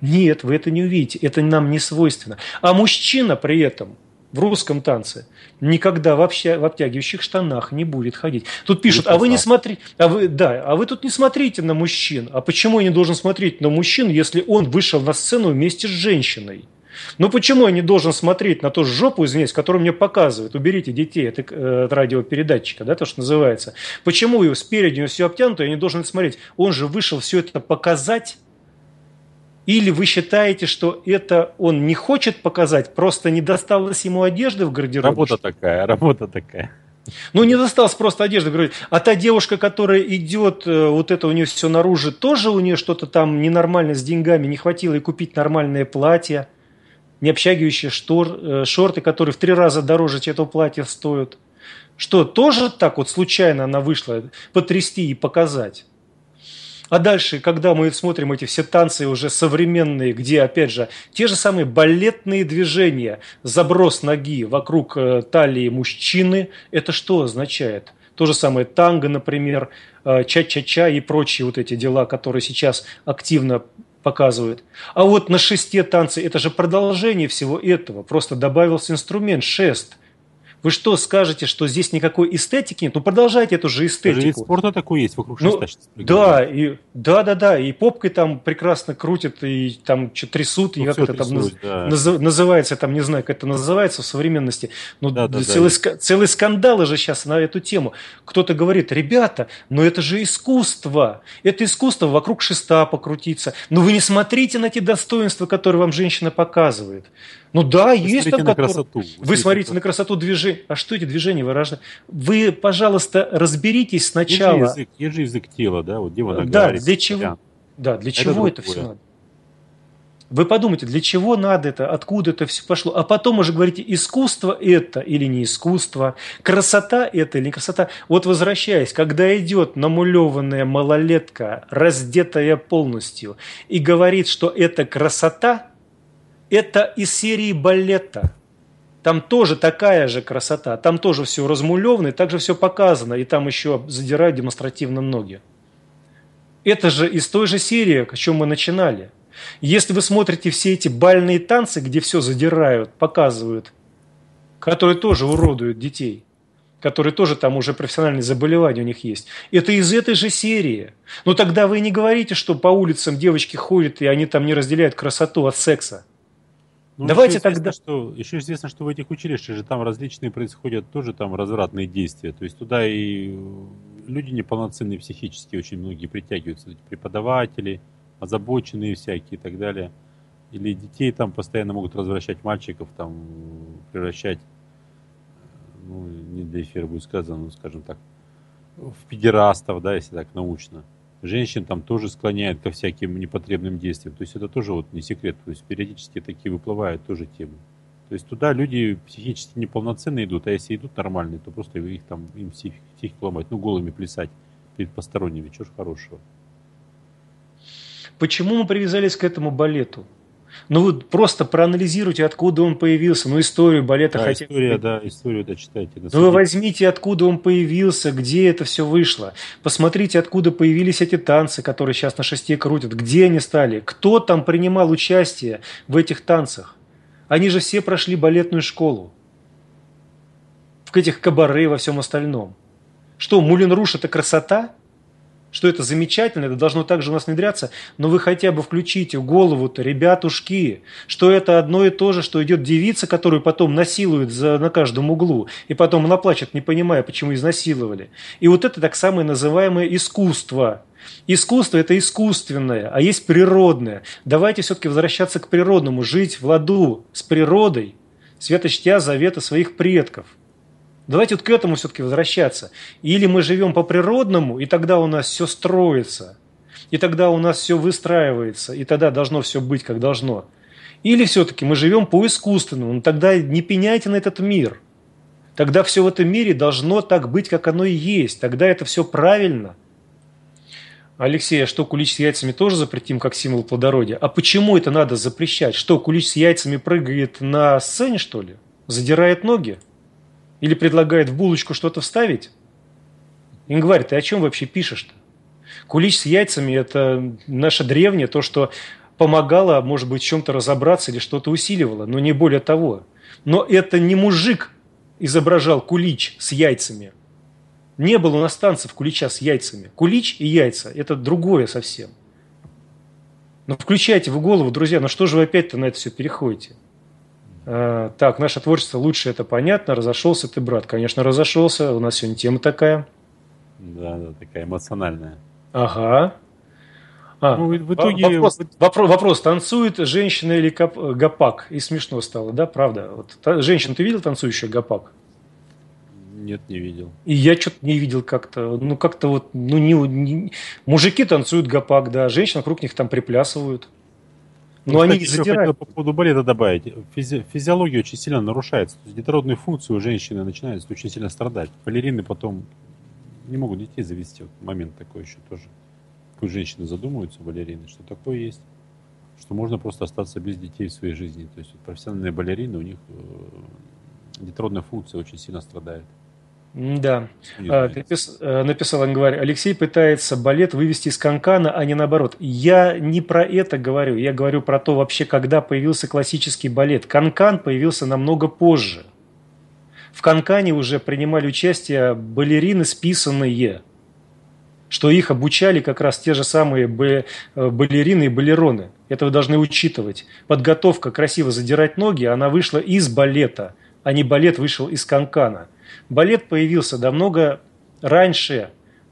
Нет, вы это не увидите, это нам не свойственно. А мужчина при этом в русском танце никогда в, обща, в обтягивающих штанах не будет ходить. Тут пишут, а вы не смотрите, а вы, да, а вы тут не смотрите на мужчин. А почему я не должен смотреть на мужчин, если он вышел на сцену вместе с женщиной? Ну почему я не должен смотреть на ту жопу, извиняюсь, которую мне показывают? Уберите детей от, э, от радиопередатчика, да, то, что называется. Почему его спереди у него все обтянуто, я не должен смотреть? Он же вышел все это показать. Или вы считаете, что это он не хочет показать, просто не досталось ему одежды в гардеробе? Работа такая, работа такая. Ну, не досталось просто одежды в гардеробе. А та девушка, которая идет, вот это у нее все наружу, тоже у нее что-то там ненормально с деньгами, не хватило ей купить нормальное платье, не обтягивающие штор, шорты, которые в три раза дороже этого платья стоят. Что, тоже так вот случайно она вышла потрясти и показать? А дальше, когда мы смотрим эти все танцы уже современные, где, опять же, те же самые балетные движения, заброс ноги вокруг э, талии мужчины, это что означает? То же самое танго, например, э, ча-ча-ча и прочие вот эти дела, которые сейчас активно показывают. А вот на шесте танцы, это же продолжение всего этого, просто добавился инструмент, шест. Вы что, скажете, что здесь никакой эстетики нет? Ну, продолжайте эту же эстетику. Даже вид спорта такой есть, вокруг ну, шеста. Да, и, да, да, да, и попкой там прекрасно крутят, и там что трясут, ну, и как это там наз, да. наз, называется, там не знаю, как это называется в современности. Но да, да, целый, да. целый скандал же сейчас на эту тему. Кто-то говорит, ребята, но это же искусство. Это искусство вокруг шеста покрутиться. Но вы не смотрите на те достоинства, которые вам женщина показывает. Ну да, вы есть там на красоту. Вы, вы смотрите на красоту движений. А что эти движения выражают? Вы, пожалуйста, разберитесь сначала. Есть же язык, есть же язык тела, да, вот дева да, говорит. Для чего? Да, да для это чего это все надо? Вы подумайте, для чего надо это, откуда это все пошло, а потом уже говорите, искусство это или не искусство, красота это или не красота. Вот возвращаясь, когда идет намулеванная малолетка, раздетая полностью, и говорит, что это красота, это из серии балета. Там тоже такая же красота, там тоже все размулевано, и также все показано, и там еще задирают демонстративно ноги. Это же из той же серии, о чем мы начинали. Если вы смотрите все эти бальные танцы, где все задирают, показывают, которые тоже уродуют детей, которые тоже там уже профессиональные заболевания у них есть, это из этой же серии. Но тогда вы не говорите, что по улицам девочки ходят, и они там не разделяют красоту от секса. Ну, Давайте еще тогда... Что, еще известно, что в этих училищах же там различные происходят тоже там развратные действия. То есть туда и люди неполноценные психически очень многие притягиваются. Преподаватели, озабоченные всякие и так далее. Или детей там постоянно могут развращать, мальчиков там превращать, ну, не для эфира будет сказано, ну, скажем так, в педерастов, да, если так научно. Женщин там тоже склоняют ко всяким непотребным действиям. То есть это тоже вот не секрет. То есть периодически такие выплывают тоже темы. То есть туда люди психически неполноценные идут, а если идут нормальные, то просто их там, им психику психик ломать, ну голыми плясать перед посторонними, чего ж хорошего. Почему мы привязались к этому балету? Ну вы просто проанализируйте, откуда он появился, ну историю балета да, хотя бы. История, да, историю дочитайте. Ну вы возьмите, откуда он появился, где это все вышло. Посмотрите, откуда появились эти танцы, которые сейчас на шесте крутят, где они стали, кто там принимал участие в этих танцах. Они же все прошли балетную школу. В этих кабаре и во всем остальном. Что, Мулен Руж это красота? Что это замечательно, это должно также у нас внедряться, но вы хотя бы включите в голову-то, ребятушки, что это одно и то же, что идет девица, которую потом насилуют за, на каждом углу, и потом она плачет, не понимая, почему изнасиловали. И вот это так самое называемое искусство. Искусство – это искусственное, а есть природное. Давайте все-таки возвращаться к природному, жить в ладу с природой, свято-чтя заветы своих предков. Давайте вот к этому все-таки возвращаться. Или мы живем по-природному, и тогда у нас все строится, и тогда у нас все выстраивается, и тогда должно все быть, как должно. Или все-таки мы живем по-искусственному, но тогда не пеняйте на этот мир. Тогда все в этом мире должно так быть, как оно и есть. Тогда это все правильно. Алексей, а что, кулич с яйцами тоже запретим, как символ плодородия? А почему это надо запрещать? Что, кулич с яйцами прыгает на сцене, что ли? Задирает ноги? Или предлагает в булочку что-то вставить? Ингварь, ты о чем вообще пишешь-то? Кулич с яйцами – это наше древнее, то, что помогало, может быть, в чем-то разобраться или что-то усиливало, но не более того. Но это не мужик изображал кулич с яйцами. Не было у нас танцев кулича с яйцами. Кулич и яйца – это другое совсем. Но включайте в голову, друзья, ну что же вы опять-то на это все переходите? А, так, наше творчество лучше, это понятно. Разошелся ты, брат. Конечно, разошелся. У нас сегодня тема такая. Да, да, такая эмоциональная. Ага. А, ну, в итоге... вопрос, вопрос, вопрос, танцует женщина или кап, гопак? И смешно стало, да, правда? Вот, та, женщину ты видел танцующую гопак? Нет, не видел. И я что-то не видел как-то. Ну, как-то вот, ну, не, не... Мужики танцуют гопак, да, женщины вокруг них там приплясывают. Но ну, они не задирают. По поводу балета добавить. Физи- физиология очень сильно нарушается. То есть детородные функции у женщины начинают очень сильно страдать. Балерины потом не могут детей завести. Вот момент такой еще тоже. Пусть женщины задумываются, балерины, что такое есть. Что можно просто остаться без детей в своей жизни. То есть вот профессиональные балерины, у них э, детородная функция очень сильно страдает. Да. Напис, написал Ангварь, Алексей пытается балет вывести из канкана, а не наоборот. Я не про это говорю. Я говорю про то вообще, когда появился классический балет. Канкан появился намного позже. В канкане уже принимали участие балерины списанные, что их обучали как раз те же самые балерины и балероны. Это вы должны учитывать. Подготовка красиво задирать ноги, она вышла из балета, а не балет вышел из канкана. Балет появился намного раньше,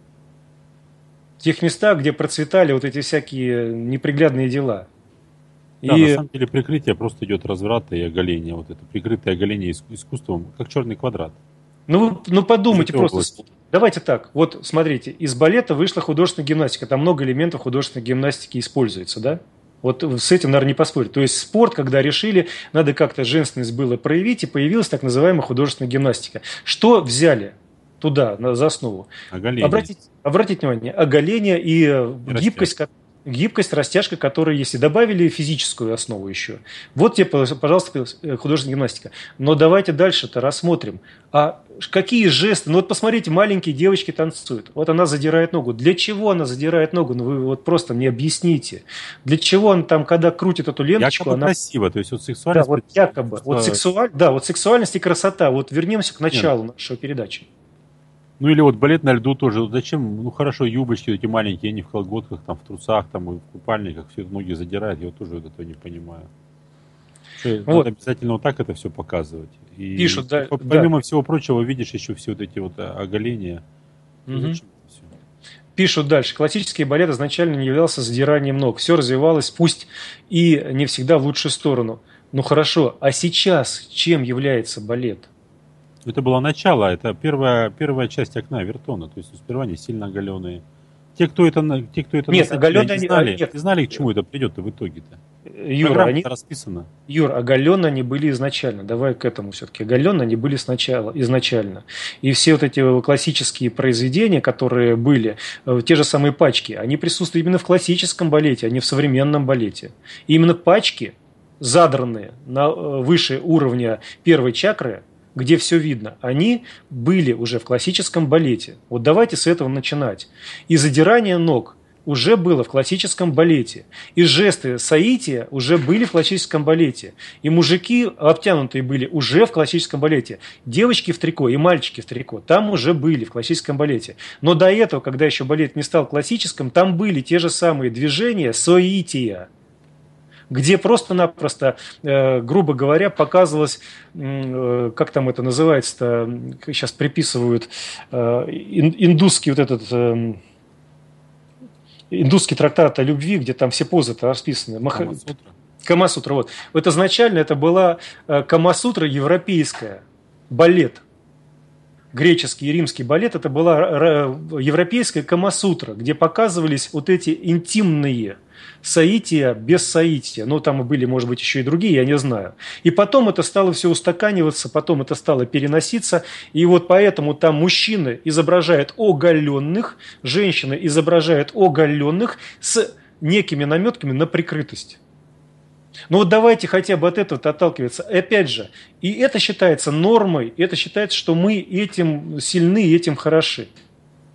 в тех местах, где процветали вот эти всякие неприглядные дела. Да, и... на самом деле прикрытие просто идет разврата и оголение. Вот это прикрытое оголение искусством, как черный квадрат. Ну, ну подумайте просто. Области. Давайте так. Вот смотрите, из балета вышла художественная гимнастика. Там много элементов художественной гимнастики используется, да? Вот с этим, наверное, не поспорить. То есть спорт, когда решили, надо как-то женственность было проявить, и появилась так называемая художественная гимнастика. Что взяли туда за основу? Оголение. Обратите, обратите внимание, оголение и, и гибкость, гибкость, растяжка, которые есть. И добавили физическую основу еще. Вот тебе, пожалуйста, художественная гимнастика. Но давайте дальше-то рассмотрим. А какие жесты? Ну вот посмотрите, маленькие девочки танцуют. Вот она задирает ногу. Для чего она задирает ногу? Ну вы вот просто мне объясните. Для чего она там, когда крутит эту ленточку, якобы она... красиво, то есть вот сексуальность... Да, вот якобы. Что... Вот сексуаль... Да, вот сексуальность и красота. Вот вернемся к началу Нет. нашей передачи. Ну или вот балет на льду тоже. Зачем? Ну хорошо, юбочки эти маленькие, они в колготках, там в трусах, там и в купальниках, все ноги задирают. Я вот тоже вот этого не понимаю. Что, вот. Надо обязательно вот так это все показывать. И пишут, да. Помимо да. всего прочего, видишь еще все вот эти вот оголения. Угу. Пишут дальше. Классический балет изначально не являлся задиранием ног. Все развивалось, пусть и не всегда в лучшую сторону. Ну хорошо, а сейчас чем является балет? Это было начало, это первая, первая часть окна Вертона. То есть сперва они сильно оголенные. Те, кто это, те, кто это нет, оголенные не знали, нет. не знали, к чему это придет-то в итоге-то. Юра, они... расписано. Юр, оголенно они были изначально. Давай к этому все-таки. Оголенно они были сначала, изначально. И все вот эти классические произведения, которые были, те же самые пачки, они присутствуют именно в классическом балете, а не в современном балете. И именно пачки, задранные на выше уровня первой чакры, где все видно, они были уже в классическом балете. Вот давайте с этого начинать. И задирание ног уже было в классическом балете. И жесты саития уже были в классическом балете. И мужики обтянутые были уже в классическом балете. Девочки в трико и мальчики в трико там уже были в классическом балете. Но до этого, когда еще балет не стал классическим, там были те же самые движения саития, где просто-напросто, э, грубо говоря, показывалось, э, как там это называется-то, сейчас приписывают, э, индусский вот этот... Э, индусский трактат о любви, где там все позы-то расписаны. Камасутра. Камасутра, вот. Вот изначально это была Камасутра европейская, балет. Греческий и римский балет, это была европейская Камасутра, где показывались вот эти интимные саития без саития. Ну, там были, может быть, еще и другие, я не знаю. И потом это стало все устаканиваться, потом это стало переноситься. И вот поэтому там мужчины изображают оголенных, женщины изображают оголенных с некими наметками на прикрытость. Ну вот давайте хотя бы от этого отталкиваться. И опять же, и это считается нормой, это считается, что мы этим сильны и этим хороши.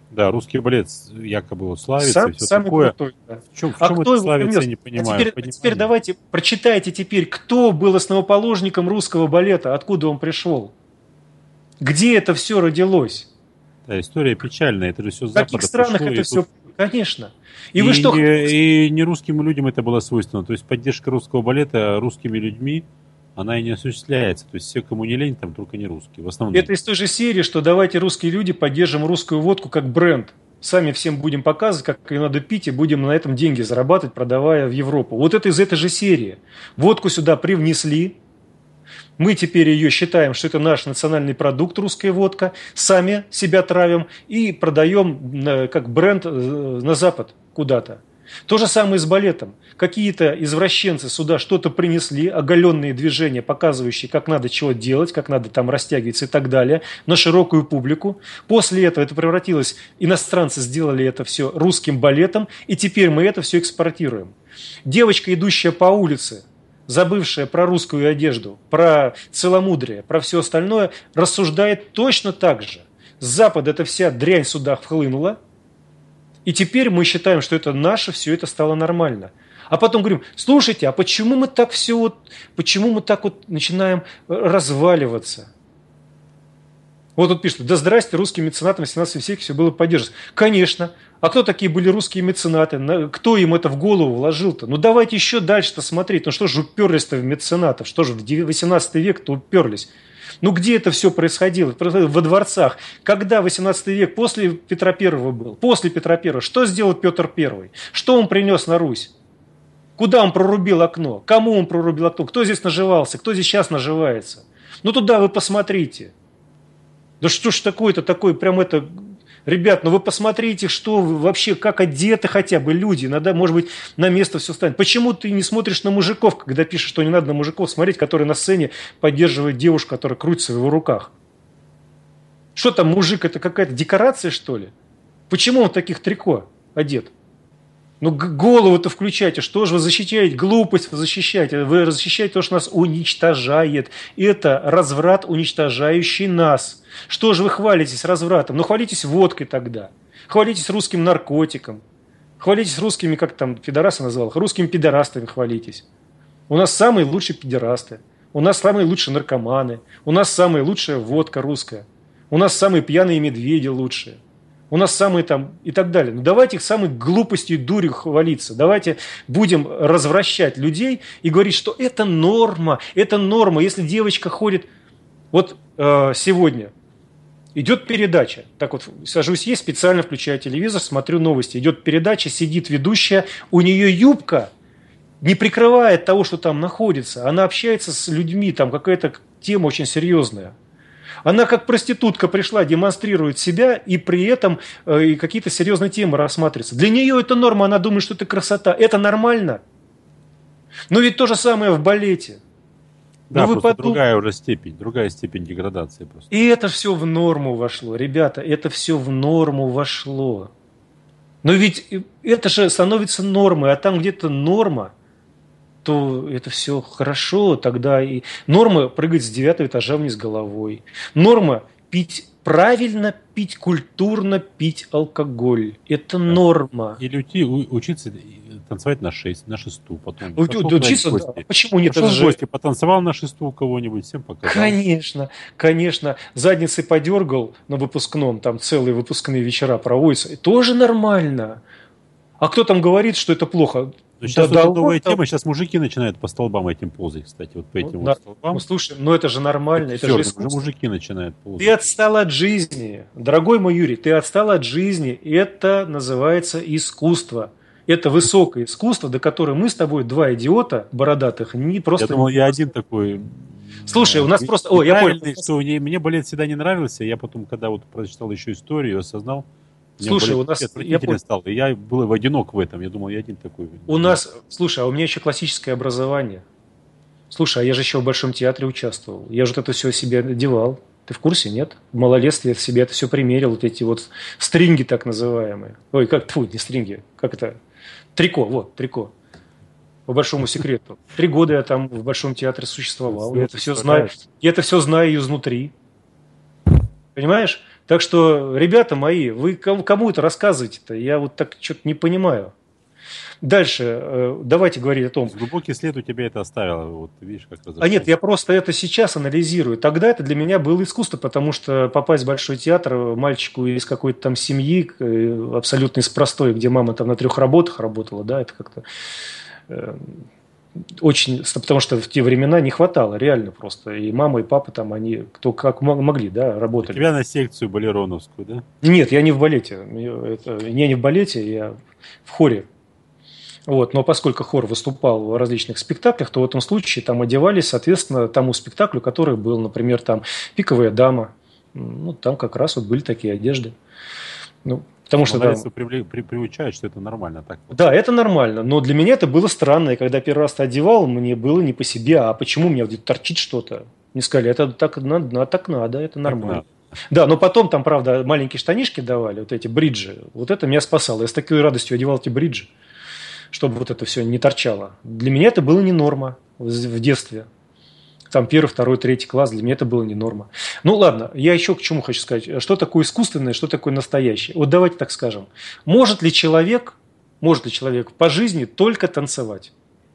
Да, русский балет якобы вот славится Сам, и все самый такое. крутой. Да. В чем, в А чем кто это его славится, принес? я не А понимаю. теперь, а теперь давайте прочитайте теперь, кто был основоположником русского балета, откуда он пришел. Где это все родилось? Да, история печальная, это же все с В каких Запада странах пришло. это И, все? тут- Конечно. И, и, вы что хотите? не, и не русским людям это было свойственно. То есть поддержка русского балета русскими людьми, она и не осуществляется. То есть все, кому не лень, там только не русские. В основном. Это из той же серии, что давайте русские люди поддержим русскую водку как бренд. Сами всем будем показывать, как ее надо пить, и будем на этом деньги зарабатывать, продавая в Европу. Вот это из этой же серии. Водку сюда привнесли. Мы теперь ее считаем, что это наш национальный продукт, русская водка. Сами себя травим и продаем как бренд на Запад куда-то. То же самое с балетом. Какие-то извращенцы сюда что-то принесли, оголенные движения, показывающие, как надо чего делать, как надо там растягиваться и так далее, на широкую публику. После этого это превратилось, иностранцы сделали это все русским балетом, и теперь мы это все экспортируем. Девочка, идущая по улице, забывшая про русскую одежду, про целомудрие, про все остальное, рассуждает точно так же. С Запада эта вся дрянь сюда вхлынула, и теперь мы считаем, что это наше, все это стало нормально. А потом говорим, слушайте, а почему мы так все вот, почему мы так вот начинаем разваливаться? Вот тут пишут, да здрасте, русским меценатам в семнадцатом веке все было поддерживаться. Конечно. А кто такие были русские меценаты? Кто им это в голову вложил-то? Ну давайте еще дальше-то смотреть. Ну что же уперлись-то в меценатов? Что же в восемнадцатый век-то уперлись? Ну где это все происходило? Во дворцах. Когда восемнадцатый век? После Петра Первого был. После Петра Первого. Что сделал Петр Первый? Что он принес на Русь? Куда он прорубил окно? Кому он прорубил окно? Кто здесь наживался? Кто здесь сейчас наживается? Ну туда вы посмотрите. Да что ж такое-то такое, прям это... Ребят, ну вы посмотрите, что вы вообще, как одеты хотя бы люди. Иногда, может быть, на место все станет. Почему ты не смотришь на мужиков, когда пишешь, что не надо на мужиков смотреть, которые на сцене поддерживают девушку, которая крутится в его руках? Что там, мужик, это какая-то декорация, что ли? Почему он в таких трико одет? Ну, голову-то включайте, что же вы защищаете? Глупость вы защищаете. Вы защищаете то, что нас уничтожает. Это разврат, уничтожающий нас. Что же вы хвалитесь развратом? Ну, хвалитесь водкой тогда. Хвалитесь русским наркотиком. Хвалитесь русскими, как там пидорасы назвал, русскими пидорастами хвалитесь. У нас самые лучшие пидорасты. У нас самые лучшие наркоманы. У нас самая лучшая водка русская. У нас самые пьяные медведи лучшие. У нас самые там и так далее. Ну давайте их самой глупостью и дурью хвалиться. Давайте будем развращать людей и говорить, что это норма, это норма. Если девочка ходит, вот э, сегодня идет передача, так вот сажусь есть, специально включаю телевизор, смотрю новости, идет передача, сидит ведущая, у нее юбка не прикрывает того, что там находится, она общается с людьми, там какая-то тема очень серьезная. Она как проститутка пришла, демонстрирует себя, и при этом э, и какие-то серьезные темы рассматриваются. Для нее это норма, она думает, что это красота. Это нормально. Но ведь то же самое в балете. Да, ну, просто подум... другая уже степень, другая степень деградации просто. И это все в норму вошло, ребята, это все в норму вошло. Но ведь это же становится нормой, а там где-то норма, то это все хорошо, тогда и норма прыгать с девятого этажа вниз головой. Норма пить правильно, пить культурно, пить алкоголь. Это да. Норма. Или уйти, у, учиться танцевать на шесть, на шесту, потом. У, учиться, да. Почему нет? Пошел в гости, потанцевал на шесту у кого-нибудь, всем показал. Конечно, конечно. Задницей подергал на выпускном, там целые выпускные вечера проводятся. И тоже нормально. А кто там говорит, что это плохо? Но сейчас да, уже да, новая вот, тема, сейчас мужики начинают по столбам этим ползать, кстати, вот по этим ну, вот да. столбам. Ну, слушай, ну это же нормально, это, это же искусство. Уже мужики начинают ползать. Ты отстал от жизни, дорогой мой Юрий, ты отстал от жизни, это называется искусство. Это высокое искусство, до которого мы с тобой, два идиота бородатых, не просто... Я думал, я один такой... Слушай, у нас и, просто... О, я понял. Что мне, мне балет всегда не нравился, я потом, когда вот прочитал еще историю, осознал, слушай, у нас... Я стал, и я был одинок в этом, я думал, я один такой. У нас... Слушай, а у меня еще классическое образование. Слушай, а я же еще в Большом театре участвовал. Я же вот это все себе одевал. Ты в курсе, нет? В малолетстве я себе это все примерил, вот эти вот стринги так называемые. Ой, как, тьфу, не стринги, как это... Трико, вот, трико. По большому секрету. Три года я там в Большом театре существовал. Я это все знаю, я это все знаю изнутри. Понимаешь? Так что, ребята мои, вы кому это рассказываете-то? Я вот так что-то не понимаю. Дальше, давайте говорить о том... Глубокий след у тебя это оставило, вот видишь, как разошлось. А нет, я просто это сейчас анализирую. Тогда это для меня было искусство, потому что попасть в Большой театр мальчику из какой-то там семьи, абсолютно из простой, где мама там на трех работах работала, да, это как-то... Очень, потому что в те времена не хватало, реально просто. И мама, и папа там, они кто как могли, да, работали. У тебя на секцию балероновскую, да? Нет, я не в балете. Это, я не в балете, я в хоре. Вот, но поскольку хор выступал в различных спектаклях, то в этом случае там одевались, соответственно, тому спектаклю, который был, например, там «Пиковая дама». Ну, там как раз вот были такие одежды. Ну, потому что там... при, при, приучают, что это нормально. Так. Да, это нормально, но для меня это было странно, и когда первый раз это одевал, мне было не по себе, а почему у меня где-то торчит что-то? Мне сказали, это так надо, так надо, это нормально. Так надо. Да, но потом там, правда, маленькие штанишки давали, вот эти бриджи, вот это меня спасало. Я с такой радостью одевал эти бриджи, чтобы вот это все не торчало. Для меня это было не норма в детстве. Там первый, второй, третий класс, для меня это было не норма. Ну ладно, я еще к чему хочу сказать. Что такое искусственное, что такое настоящее? Вот давайте так скажем. Может ли человек, может ли человек по жизни только танцевать?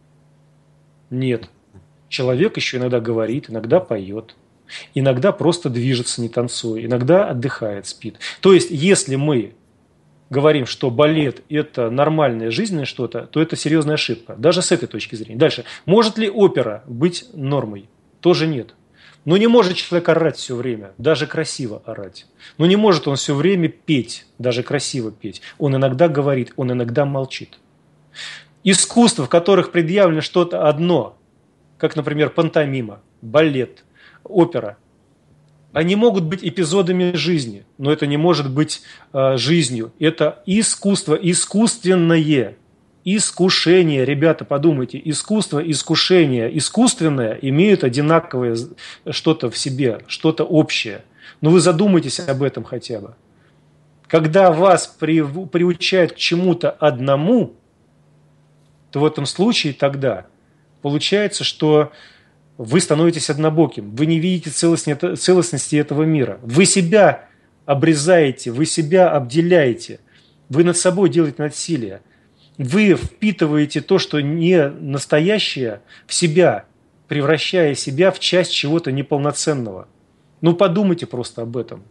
Нет. Человек еще иногда говорит, иногда поет. Иногда просто движется, не танцуя. Иногда отдыхает, спит. То есть, если мы говорим, что балет – это нормальное жизненное что-то, то это серьезная ошибка. Даже с этой точки зрения. Дальше. Может ли опера быть нормой? Тоже нет. Но не может человек орать все время, даже красиво орать. Но не может он все время петь, даже красиво петь. Он иногда говорит, он иногда молчит. Искусства, в которых предъявлено что-то одно, как, например, пантомима, балет, опера, они могут быть эпизодами жизни, но это не может быть э, жизнью. Это искусство, искусственное. Искушение, ребята, подумайте, искусство, искушение, искусственное имеют одинаковое что-то в себе, что-то общее. Но вы задумайтесь об этом хотя бы. Когда вас при, приучают к чему-то одному, то в этом случае тогда получается, что вы становитесь однобоким, вы не видите целостности, целостности этого мира. Вы себя обрезаете, вы себя обделяете, вы над собой делаете насилие. Вы впитываете то, что не настоящее, в себя, превращая себя в часть чего-то неполноценного. Ну, подумайте просто об этом.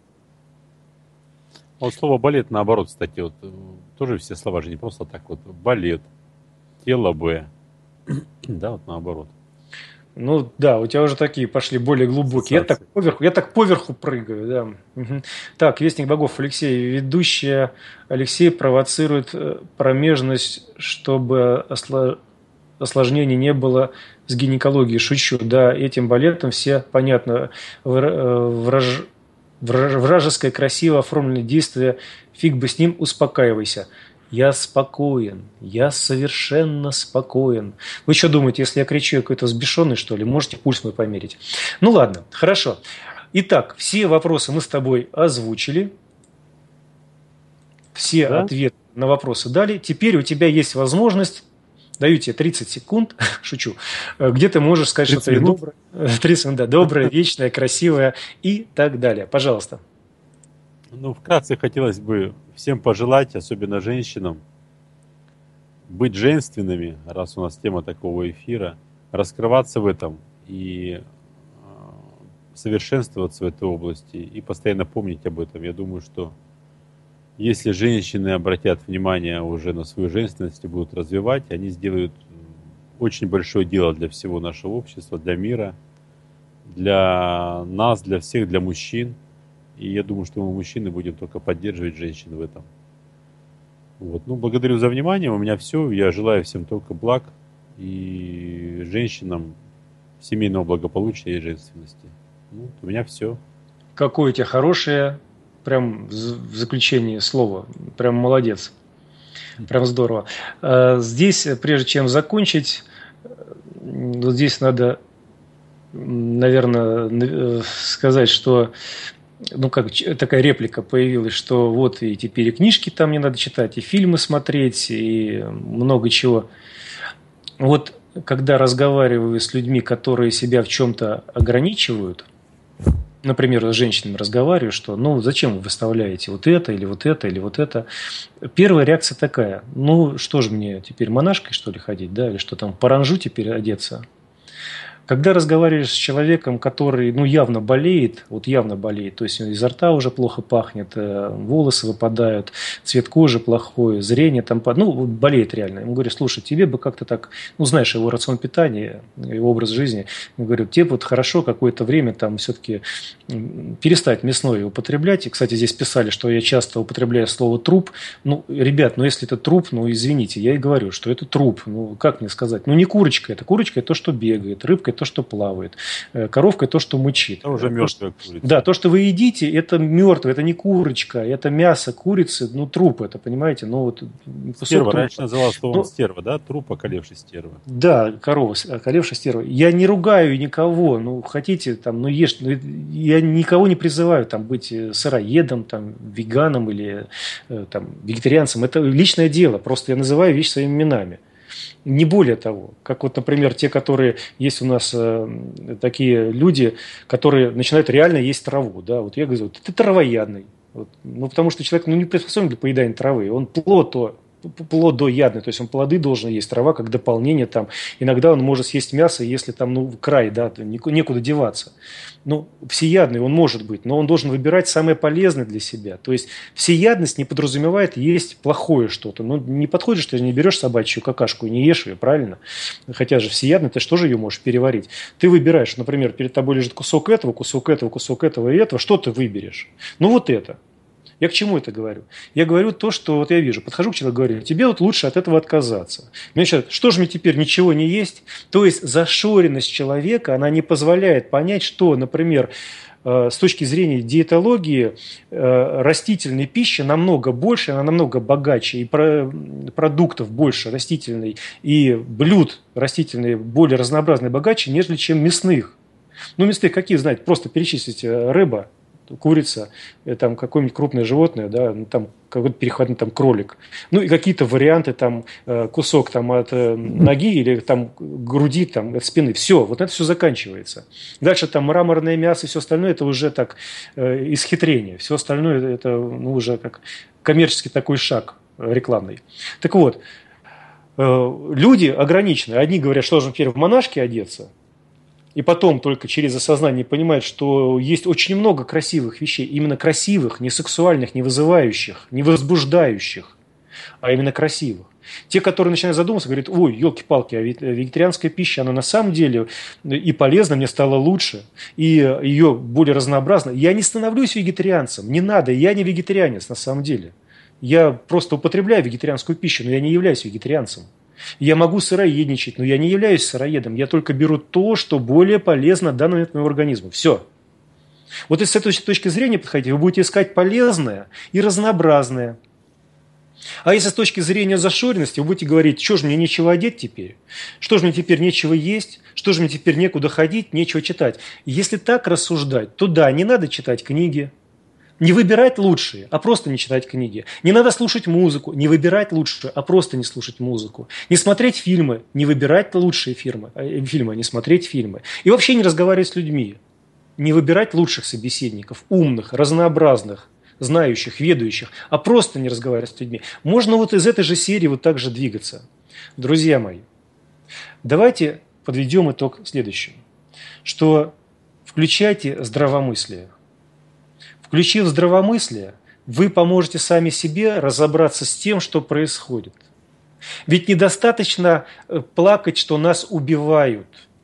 Вот слово балет наоборот, кстати, вот тоже все слова же не просто так вот. Балет, тело Б. Да, вот наоборот. Ну да, у тебя уже такие пошли более глубокие. Я так поверху, я так поверху прыгаю, да. Угу. Так, Вестник богов Алексей. Ведущая Алексей провоцирует промежность, чтобы осла... осложнений не было с гинекологией. Шучу, да, этим балетом все понятно. Враж... Вражеское красиво оформленное действие, фиг бы с ним, успокаивайся. Я спокоен, я совершенно спокоен. Вы что думаете, если я кричу, я какой-то взбешенный, что ли? Можете пульс мой померить. Ну ладно, хорошо. Итак, все вопросы мы с тобой озвучили. Все да? Ответы на вопросы дали. Теперь у тебя есть возможность, даю тебе тридцать секунд, шучу, где ты можешь сказать что-то доброе, тридцать минут, да, доброе, вечное, красивое и так далее. Пожалуйста. Ну, вкратце хотелось бы всем пожелать, особенно женщинам, быть женственными, раз у нас тема такого эфира, раскрываться в этом и совершенствоваться в этой области и постоянно помнить об этом. Я думаю, что если женщины обратят внимание уже на свою женственность и будут развивать, они сделают очень большое дело для всего нашего общества, для мира, для нас, для всех, для мужчин. И я думаю, что мы, мужчины, будем только поддерживать женщин в этом. Вот. Ну, благодарю за внимание. У меня все. Я желаю всем только благ и женщинам семейного благополучия и женственности. Ну, у меня все. Какое у тебя хорошее, прям в заключении слово. Прям молодец. Прям здорово. Здесь, прежде чем закончить, вот здесь надо, наверное, сказать, что ну, как такая реплика появилась, что вот и теперь и книжки там не надо читать, и фильмы смотреть, и много чего. Вот когда разговариваю с людьми, которые себя в чем-то ограничивают, например, с женщинами разговариваю, что ну зачем вы выставляете вот это или вот это или вот это. Первая реакция такая: ну что же мне теперь монашкой что ли ходить, да, или что там, паранжу теперь одеться? Когда разговариваешь с человеком, который ну, явно болеет, вот явно болеет, то есть изо рта уже плохо пахнет, волосы выпадают, цвет кожи плохой, зрение там, ну, болеет реально. Ему говорю: слушай, тебе бы как-то так, ну, знаешь, его рацион питания, его образ жизни, я говорю, тебе вот хорошо какое-то время там все-таки перестать мясное употреблять. И, кстати, здесь писали, что я часто употребляю слово труп. Ну, ребят, ну, если это труп, ну, извините, я и говорю, что это труп. Ну, как мне сказать? Ну, не курочка это. Курочка – это то, что бегает, рыбка – это то, что плавает, коровка – это то, что мычит. Это уже мертвая курица. Да, то, что вы едите, это мертвое, это не курочка, это мясо курицы, ну, труп это, понимаете? Ну, вот, стерва, раньше называлась словом ну, стерва, да? Труп, околевший стерва. Да, корова, околевшая стерва. Я не ругаю никого, ну, хотите, там, ну, ешьте, ну, я никого не призываю, там, быть сыроедом, там, веганом или, там, вегетарианцем. Это личное дело, просто я называю вещи своими именами. Не более того, как вот, например, те, которые есть у нас э, такие люди, которые начинают реально есть траву, да, вот я говорю, ты травоядный, вот, ну, потому что человек, ну, не приспособлен для поедания травы, он плод, то, плодоядный, то есть он плоды должен есть, трава как дополнение там, иногда он может съесть мясо, если там, ну, край, да, некуда деваться. Ну, всеядный он может быть, но он должен выбирать самое полезное для себя. То есть всеядность не подразумевает есть плохое что-то. Ну, не подходишь, ты не берешь собачью какашку и не ешь ее, правильно? Хотя же всеядный, ты же тоже ее можешь переварить. Ты выбираешь, например, перед тобой лежит кусок этого, кусок этого, кусок этого и этого. Что ты выберешь? Ну, вот это. Я к чему это говорю? Я говорю то, что вот я вижу. Подхожу к человеку, говорю, тебе вот лучше от этого отказаться. Мне сейчас, что же мне теперь ничего не есть? То есть зашоренность человека, она не позволяет понять, что, например, с точки зрения диетологии, растительной пищи намного больше, она намного богаче, и продуктов больше растительной, и блюд растительных более разнообразные, богаче, нежели чем мясных. Ну, мясных какие, знаете, просто перечислите: рыба, курица, там какое-нибудь крупное животное, да, ну, там какой-то переходный там кролик, ну и какие-то варианты, там кусок там от ноги или там груди, там от спины, все, вот это все заканчивается. Дальше там мраморное мясо и все остальное, это уже так э, исхитрение, все остальное это ну, уже как коммерческий такой шаг рекламный. Так вот, э, люди ограничены, одни говорят, что должен теперь в монашки одеться, и потом только через осознание понимают, что есть очень много красивых вещей, именно красивых, не сексуальных, не вызывающих, не возбуждающих, а именно красивых. Те, которые начинают задумываться, говорят: ой, елки-палки, а вегетарианская пища, она на самом деле и полезна, мне стало лучше, и ее более разнообразно. Я не становлюсь вегетарианцем, не надо, я не вегетарианец на самом деле. Я просто употребляю вегетарианскую пищу, но я не являюсь вегетарианцем. Я могу сыроедничать, но я не являюсь сыроедом. Я только беру то, что более полезно данному моему организму. Все. Вот если с этой точки зрения подходите, вы будете искать полезное и разнообразное. А если с точки зрения зашоренности, вы будете говорить: что же мне нечего одеть теперь? Что же мне теперь нечего есть? Что же мне теперь некуда ходить, нечего читать? Если так рассуждать, то да, не надо читать книги. Не выбирать лучшие, а просто не читать книги. Не надо слушать музыку, не выбирать лучшую, а просто не слушать музыку. Не смотреть фильмы, не выбирать лучшие фильмы, фильмы, а не смотреть фильмы. И вообще не разговаривать с людьми. Не выбирать лучших собеседников, умных, разнообразных, знающих, ведающих, а просто не разговаривать с людьми. Можно вот из этой же серии вот так же двигаться. Друзья мои, давайте подведем итог следующему. Что включайте здравомыслие. Включив здравомыслие, вы поможете сами себе разобраться с тем, что происходит. Ведь недостаточно плакать, что нас убивают.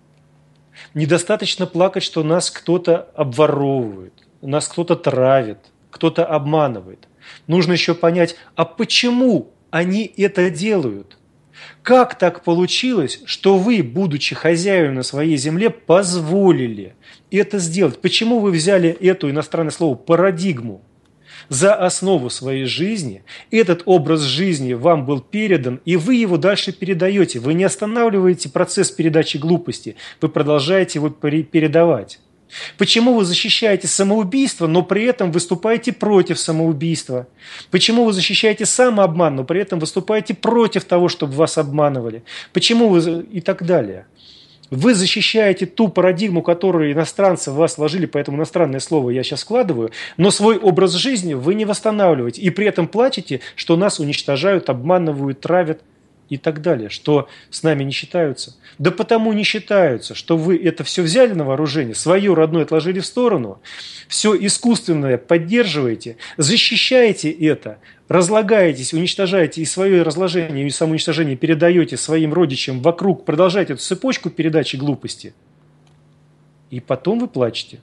Недостаточно плакать, что нас кто-то обворовывает, нас кто-то травит, кто-то обманывает. Нужно еще понять, а почему они это делают? Как так получилось, что вы, будучи хозяином на своей земле, позволили это сделать? Почему вы взяли это иностранное слово «парадигму» за основу своей жизни? Этот образ жизни вам был передан, и вы его дальше передаете. Вы не останавливаете процесс передачи глупости, вы продолжаете его передавать. Почему вы защищаете самоубийство, но при этом выступаете против самоубийства? Почему вы защищаете самообман, но при этом выступаете против того, чтобы вас обманывали? Почему вы и так далее? Вы защищаете ту парадигму, которую иностранцы в вас вложили, поэтому иностранное слово я сейчас складываю, но свой образ жизни вы не восстанавливаете. И при этом плачете, что нас уничтожают, обманывают, травят и так далее, что с нами не считаются. Да потому не считаются, что вы это все взяли на вооружение, свое родное отложили в сторону, все искусственное поддерживаете, защищаете это, разлагаетесь, уничтожаете и свое разложение, и самоуничтожение передаете своим родичам вокруг, продолжаете эту цепочку передачи глупости, и потом вы плачете.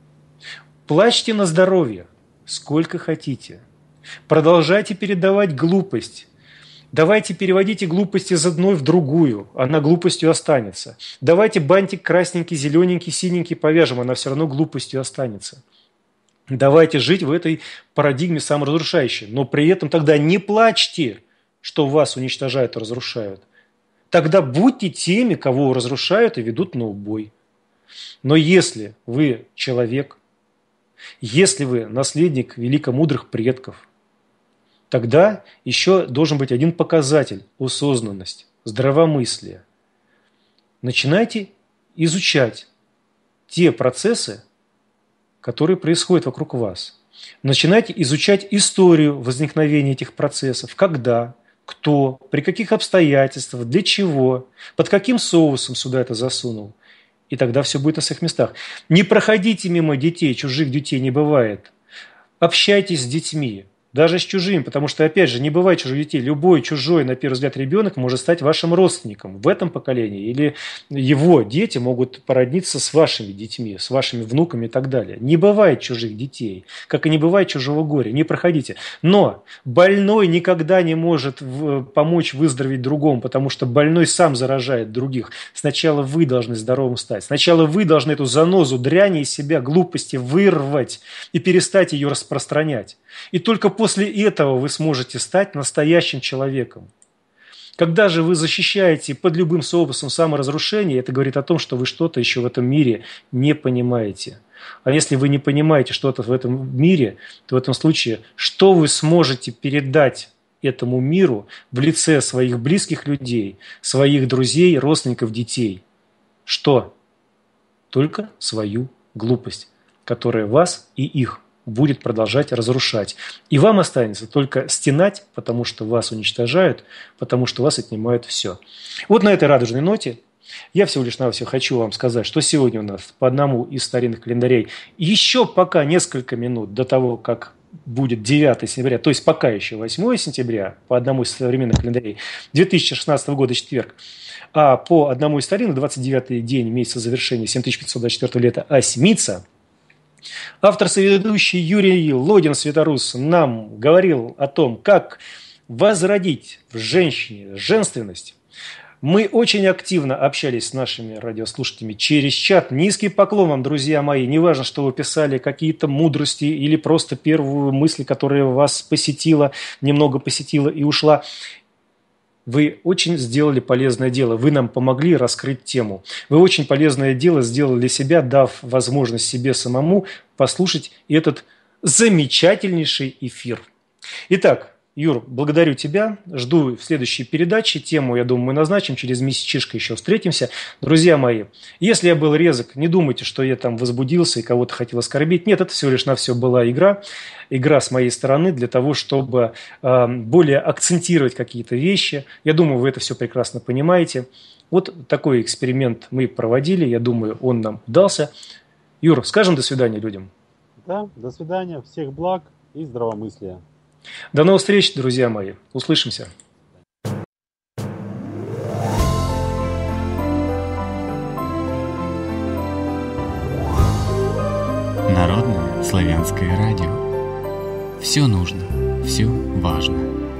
Плачьте на здоровье, сколько хотите. Продолжайте передавать глупость. Давайте переводите глупость из одной в другую, она глупостью останется. Давайте бантик красненький, зелененький, синенький повяжем, она все равно глупостью останется. Давайте жить в этой парадигме саморазрушающей, но при этом тогда не плачьте, что вас уничтожают и разрушают. Тогда будьте теми, кого разрушают и ведут на убой. Но если вы человек, если вы наследник великомудрых предков, тогда еще должен быть один показатель – осознанность, здравомыслие. Начинайте изучать те процессы, которые происходят вокруг вас. Начинайте изучать историю возникновения этих процессов, когда, кто, при каких обстоятельствах, для чего, под каким соусом сюда это засунул. И тогда все будет на своих местах. Не проходите мимо детей, чужих детей не бывает. Общайтесь с детьми. Даже с чужими, потому что, опять же, не бывает чужих детей. Любой чужой, на первый взгляд, ребенок может стать вашим родственником в этом поколении. Или его дети могут породниться с вашими детьми, с вашими внуками и так далее. Не бывает чужих детей, как и не бывает чужого горя. Не проходите. Но больной никогда не может помочь выздороветь другому, потому что больной сам заражает других. Сначала вы должны здоровым стать. Сначала вы должны эту занозу, дряни из себя, глупости вырвать и перестать ее распространять. И только после этого вы сможете стать настоящим человеком. Когда же вы защищаете под любым соусом саморазрушение, это говорит о том, что вы что-то еще в этом мире не понимаете. А если вы не понимаете что-то в этом мире, то в этом случае, что вы сможете передать этому миру в лице своих близких людей, своих друзей, родственников, детей? Что? Только свою глупость, которая вас и их будет продолжать разрушать. И вам останется только стенать, потому что вас уничтожают, потому что вас отнимают все. Вот на этой радужной ноте я всего лишь навсего хочу вам сказать, что сегодня у нас по одному из старинных календарей еще пока несколько минут до того, как будет девятое сентября, то есть пока еще восьмое сентября, по одному из современных календарей две тысячи шестнадцатого года четверг, а по одному из старинных двадцать девятый день месяца завершения семь тысяч пятьсот двадцать четвёртого лета Осьмица. Автор-соведущий Юрий Лодин, Светорус, нам говорил о том, как возродить в женщине женственность. Мы очень активно общались с нашими радиослушателями через чат. Низкий поклон вам, друзья мои. Неважно, что вы писали какие-то мудрости или просто первую мысль, которая вас посетила, немного посетила и ушла. Вы очень сделали полезное дело. Вы нам помогли раскрыть тему. Вы очень полезное дело сделали для себя, дав возможность себе самому послушать этот замечательнейший эфир. Итак, Юр, благодарю тебя. Жду в следующей передаче. Тему, я думаю, мы назначим. Через месячишко еще встретимся. Друзья мои, если я был резок, не думайте, что я там возбудился и кого-то хотел оскорбить. Нет, это всего лишь навсего была игра. Игра с моей стороны для того, чтобы э, более акцентировать какие-то вещи. Я думаю, вы это все прекрасно понимаете. Вот такой эксперимент мы проводили. Я думаю, он нам удался. Юр, скажем до свидания людям. Да, до свидания. Всех благ и здравомыслия. До новых встреч, друзья мои. Услышимся. Народное славянское радио. Все нужно, все важно.